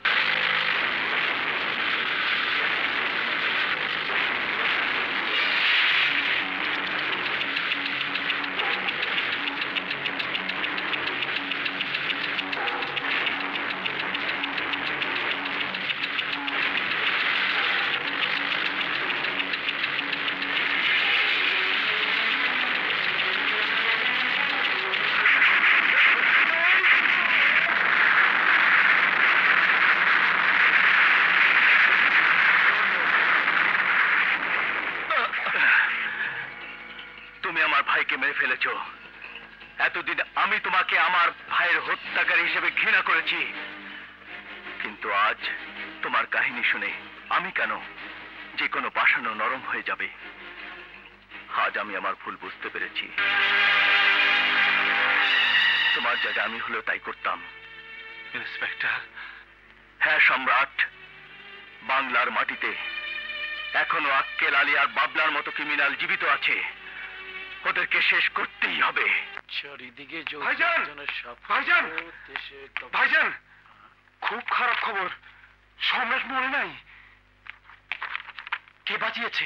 তুমি আমার ভাইকে মেরে ফেলেছ। এতদিন আমি তোমাকে আমার ভাইয়ের হত্যাকারী হিসেবে ঘৃণা করেছি, কিন্তু আজ তোমার কাহিনী শুনে আমি কেন যে কোনো পাষাণ নরম হয়ে যাবে। আজ আমি আমার ভুল বুঝতে পেরেছি। তোমার জায়গায় আমি হলেও তাই করতাম। ইন্সপেক্টর। হ্যাঁ সম্রাট, বাংলার মাটিতে এখনো আক্কেল আলী আর বাবলার মতো ক্রিমিনাল জীবিত আছে। ওদেরকে শেষ করতেই হবে। চারিদিকে ভাইজান, ভাইজান, ভাইজান, খুব খারাপ খবর। সম্রাট মরে নাই। কে বাঁচিয়েছে?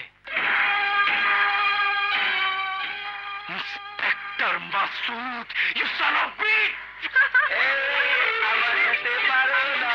Inspector Masud. You son of bitch! আমার যেতে পারো না।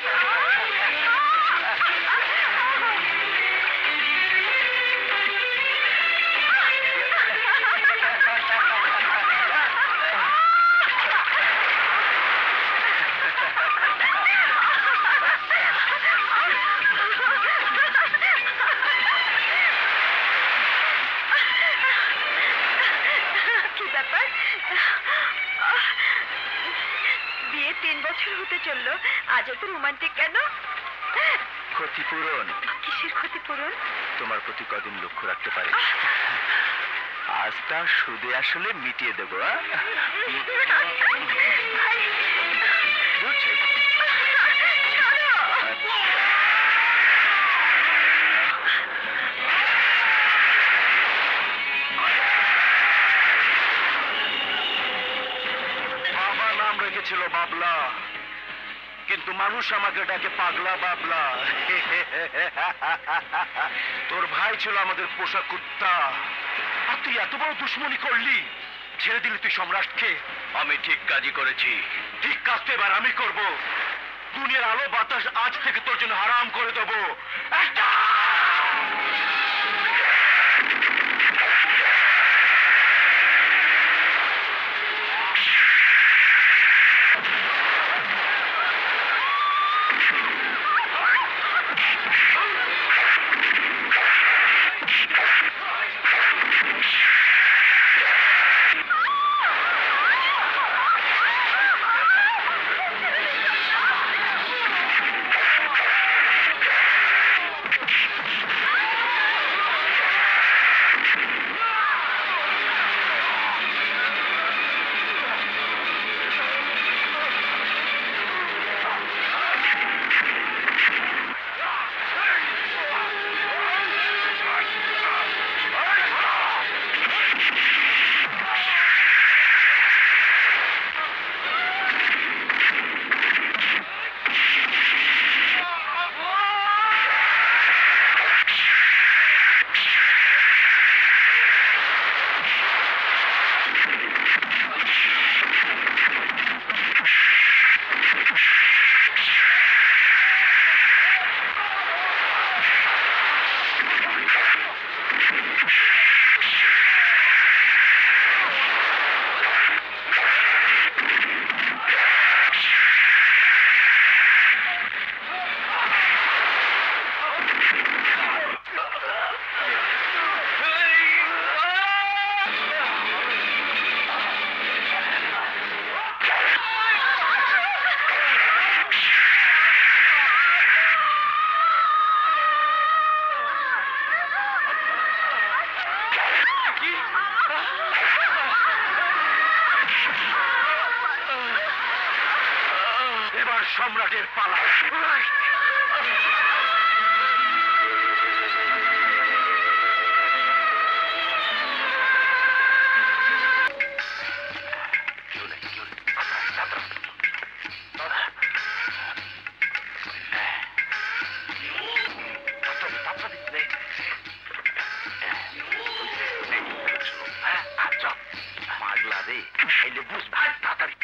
বিয়ে 3 বছর হতে চললো, আজ এত রোমান্টিক কেন? ক্ষতিপূরণ। কিসের ক্ষতিপূরণ? তোমার প্রতি কদিন লক্ষ্য রাখতে পারি। আজ তা সুদে আসলে মিটিয়ে দেবো। বাবা নাম রেখেছিল বাবলা, কিন্তু মানুষ আমাকে ডাকে পাগলা বাবলা। তোর ভাই ছিল আমাদের পোষা কুত্তা, আর তুই এত বড় দুশ্মনী করলি, ছেড়ে দিলি তুই সম্রাটকে। আমি ঠিক কাজই করেছি। ঠিক কাজটা এবার আমি করব। দুনিয়ার আলো বাতাস আজ থেকে তোর জন্য হারাম করে দেবো। এবার সম্রাটের পালা। পাগলা রে, এলে বুঝ ভাই তাড়াতাড়ি।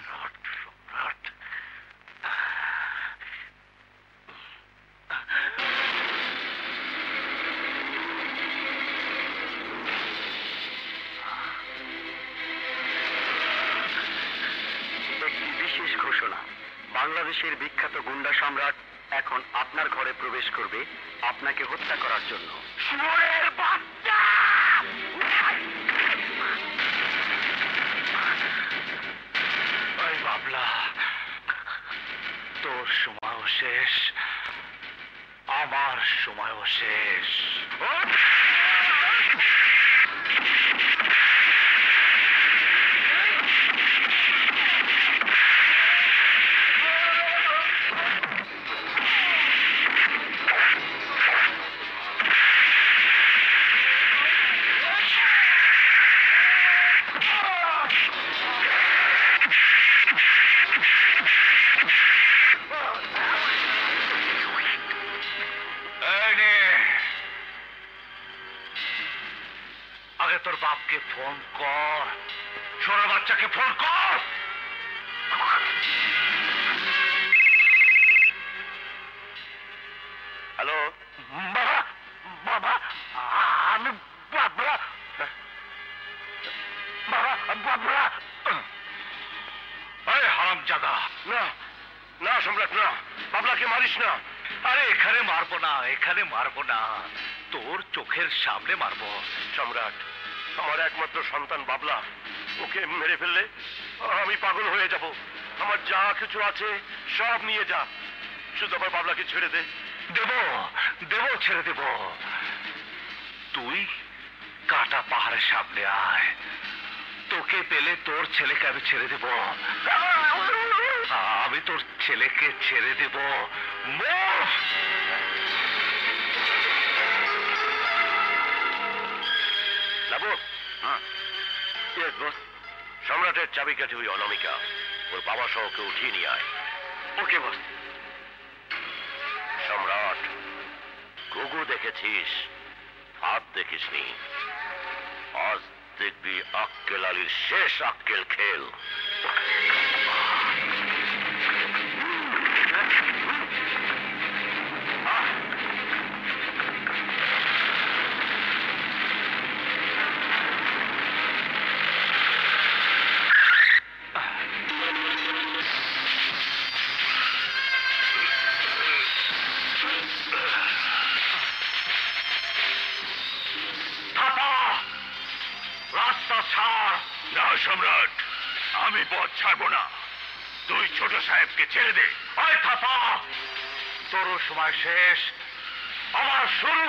একটি বিশেষ ঘোষণা। বাংলাদেশের বিখ্যাত গুন্ডা সম্রাট এখন আপনার ঘরে প্রবেশ করবে আপনাকে হত্যা করার জন্য। শুয়োরের বাচ্চা! ওই বাবলা, তোর সময়ও শেষ, আমার সময়ও শেষ। আগে তোর বাপকে ফোন কর, ছোড়া বাচ্চাকে ফোন কর। হ্যালো, বাবা, বাবা, আমি বাবলা, বাবা, বাবলা। আরে হারামজাদা! না না সম্রাট, না, বাবলাকে মারিস না। আরে এখানে মারবো না, এখানে মারবো না, তোর চোখের সামনে মারবো। সম্রাট, আমার একমাত্র সন্তান বাবলা, ওকে মেরে ফেললে আমি পাগল হয়ে যাব। আমার যা কিছু আছে সব নিয়ে যা, শুধু আমার বাবলাকে ছেড়ে দে। দেব, দেব, ছেড়ে দেব। তুই কাটা পাহাড়ের সামনে আয়, তোকে পেলে তোর ছেলেকে আমি ছেড়ে দেব। আমি তোর ছেলেকে ছেড়ে দেব। মুভ! লাবু, সম্রাটের চাবিকাঠি ওই অনামিকা, ওর বাবা সহ ওকে উঠিয়ে নিয়ে আয়। ওকে বস। সম্রাট, গুগু দেখেছিস, হাত দেখিসনি। আজ দেখবি আক্কেল আলীর শেষ আক্কেল খেল। রাস্তা ছাড়। না সম্রাট, আমি পথ ছাড়বো না। তুই ছোট সাহেবকে ছেড়ে দে। আয় থাপা, তোরও সময় শেষ, আমার শুরু।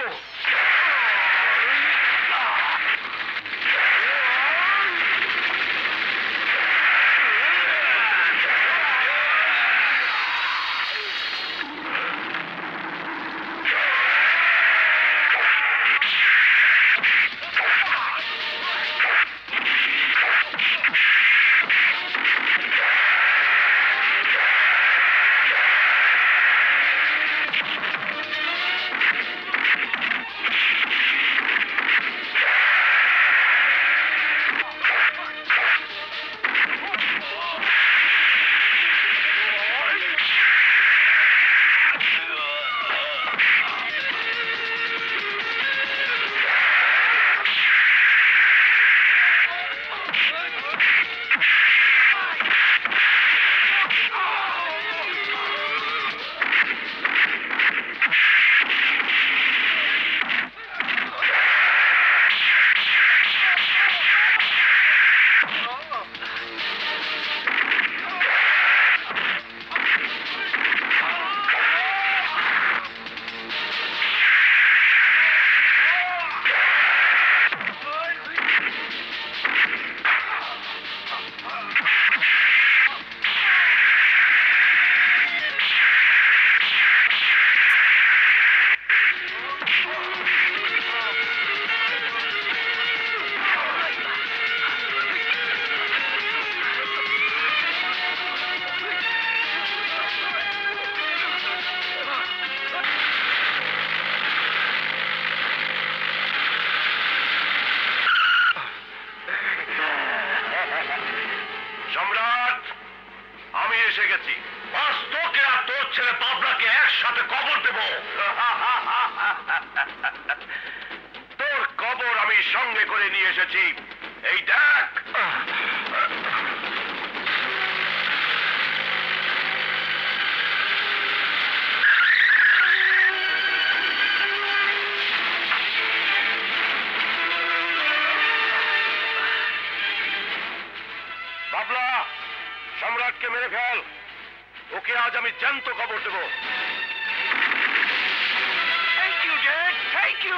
এসেছি। এই দেখ। বাবলা, সম্রাটকে মেরে ফেল। ওকে আজ আমি জ্যান্ত খবর দেব। Thank you dad, thank you.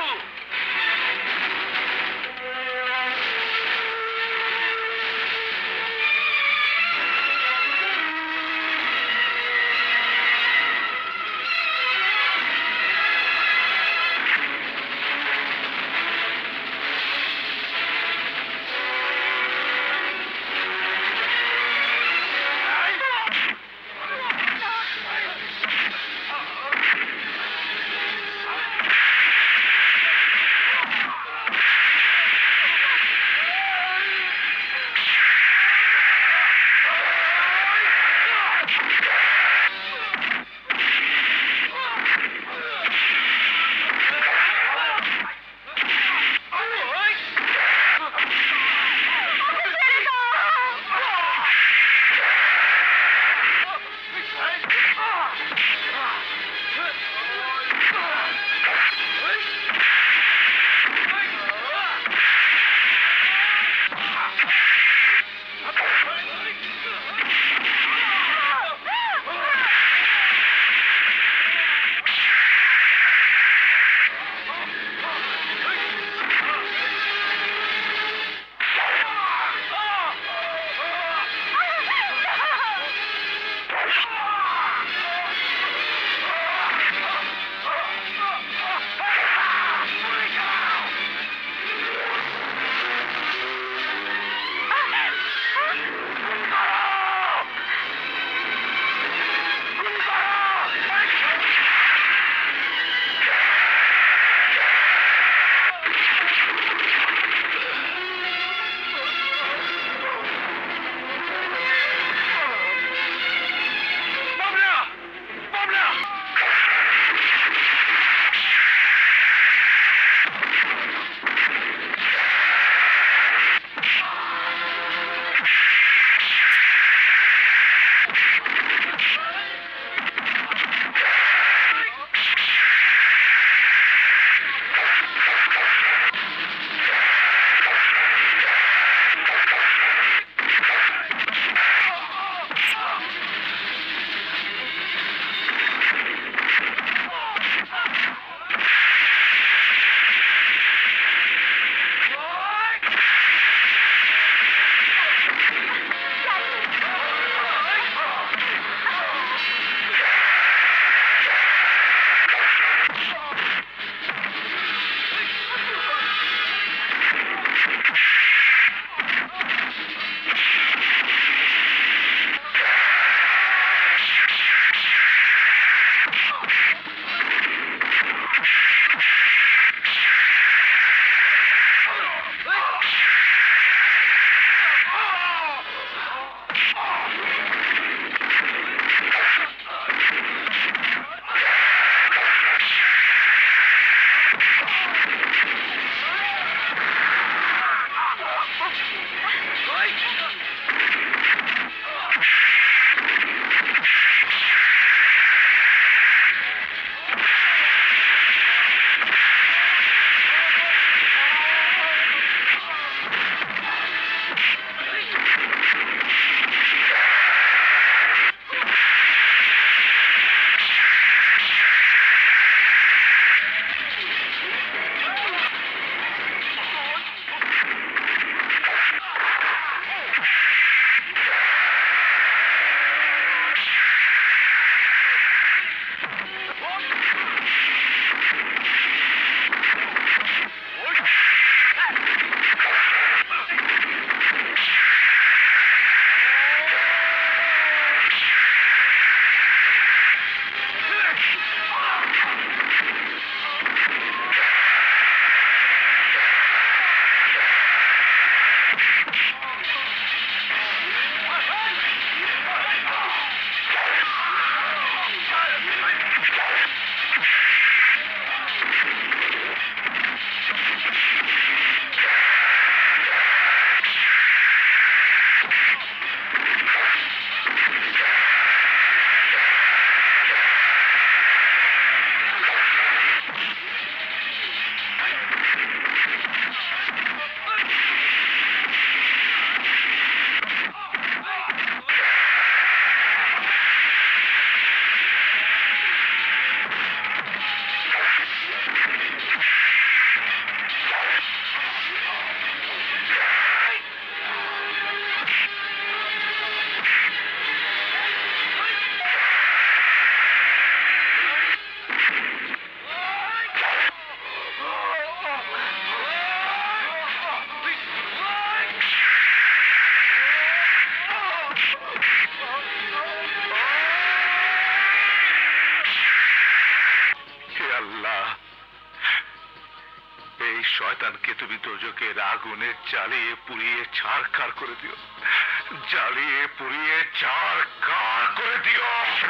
এই শয়তানকে তুমি দোজকের আগুনে জ্বালিয়ে পুড়িয়ে ছারখার করে দিও, জ্বালিয়ে পুড়িয়ে ছারখার করে দিও।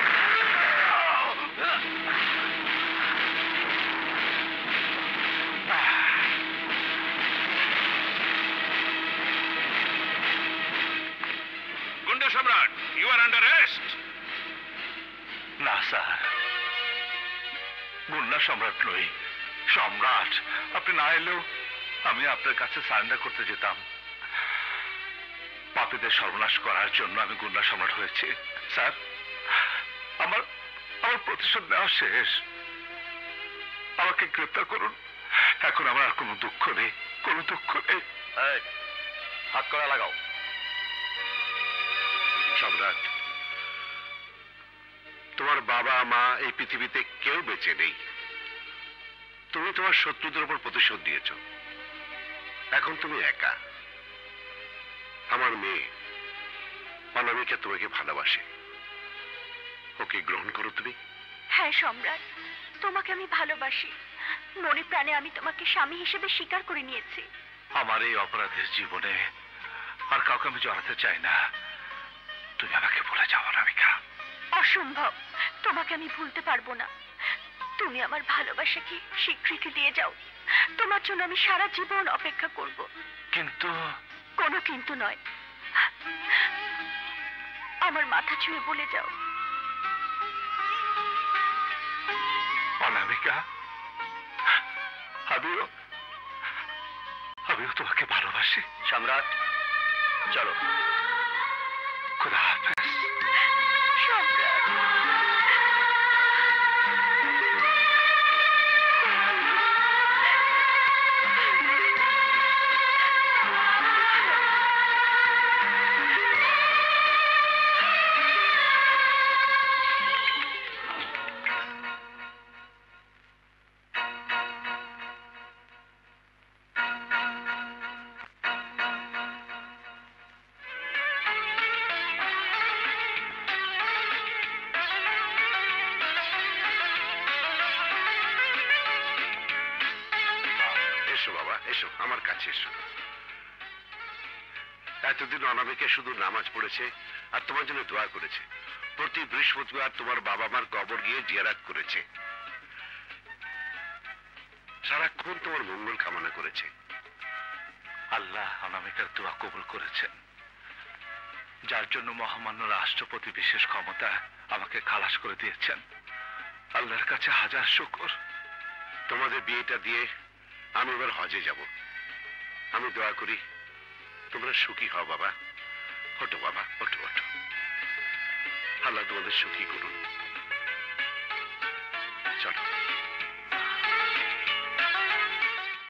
গুন্ডা Samrat, you are under arrest. না স্যার, গুন্ডা সম্রাট নই, সম্রাট। আপনি না এলেও আমি আপনার কাছে সারেন্ডার করতে যেতাম। পাপীদের সর্বনাশ করার জন্য আমি গুন্ডা সম্রাট হয়েছি। স্যার, আমার আমার প্রতিশোধ নেওয়া শেষ। আমাকে গ্রেপ্তার করুন। এখন আমার আর কোনো দুঃখ নেই, কোনো দুঃখ নেই। হাত করা লাগাও। সম্রাট, তোমার বাবা মা এই পৃথিবীতে কেউ বেঁচে নেই। তুমি তোমার শত্রুদের উপর প্রতিশোধ দিয়েছ। এখন তুমি একা। আমার মেয়ে অনামিকা তোমাকে ভালোবাসে, ওকে গ্রহণ করো তুমি। হ্যাঁ সম্রাট, তোমাকে আমি ভালোবাসি। মনে প্রাণে আমি তোমাকে স্বামী হিসেবে স্বীকার করে নিয়েছি। আমার এই অপরাধের জীবনে আর কাউকে আমি জড়াতে চাই না। তুমি আমাকে ভুলে যাও অনামিকা। অসম্ভব, তোমাকে আমি ভুলতে পারবো না। তুমি আমার ভালোবাসাকে স্বীকৃতি দিয়ে যাও। তোমার জন্য আমি সারা জীবন অপেক্ষা করব। কিন্তু কোনো কিন্তু নয়, আমার মাথা ছুঁয়ে বলে যাও। অনামিকা, আমিও তোমাকে ভালোবাসি। সম্রাট, চলো। খোদা হাফেজ। সম্রাট, এসো বাবা, এসো আমার কাছে এসো। এতদিন অনামিকা শুধু নামাজ পড়েছে আর তোমার জন্য দোয়া করেছে। প্রতি বৃহস্পতিবার তোমার বাবা মার কবর গিয়ে জিয়ারত করেছে। সারাক্ষণ তোমার মঙ্গল কামনা করেছে। আল্লাহ অনামিকার দোয়া কবুল করেছেন, যার জন্য মহামান্য রাষ্ট্রপতি বিশেষ ক্ষমতা আমাকে খালাস করে দিয়েছেন। আল্লাহর কাছে হাজার শুকর। তোমাদের বিয়েটা দিয়ে আমি এবার হজে যাব। আমি দোয়া করি তোমরা সুখী হও বাবা। ওঠো বাবা, ওঠো ওঠো। আল্লাহ তোমাদের সুখী করুন।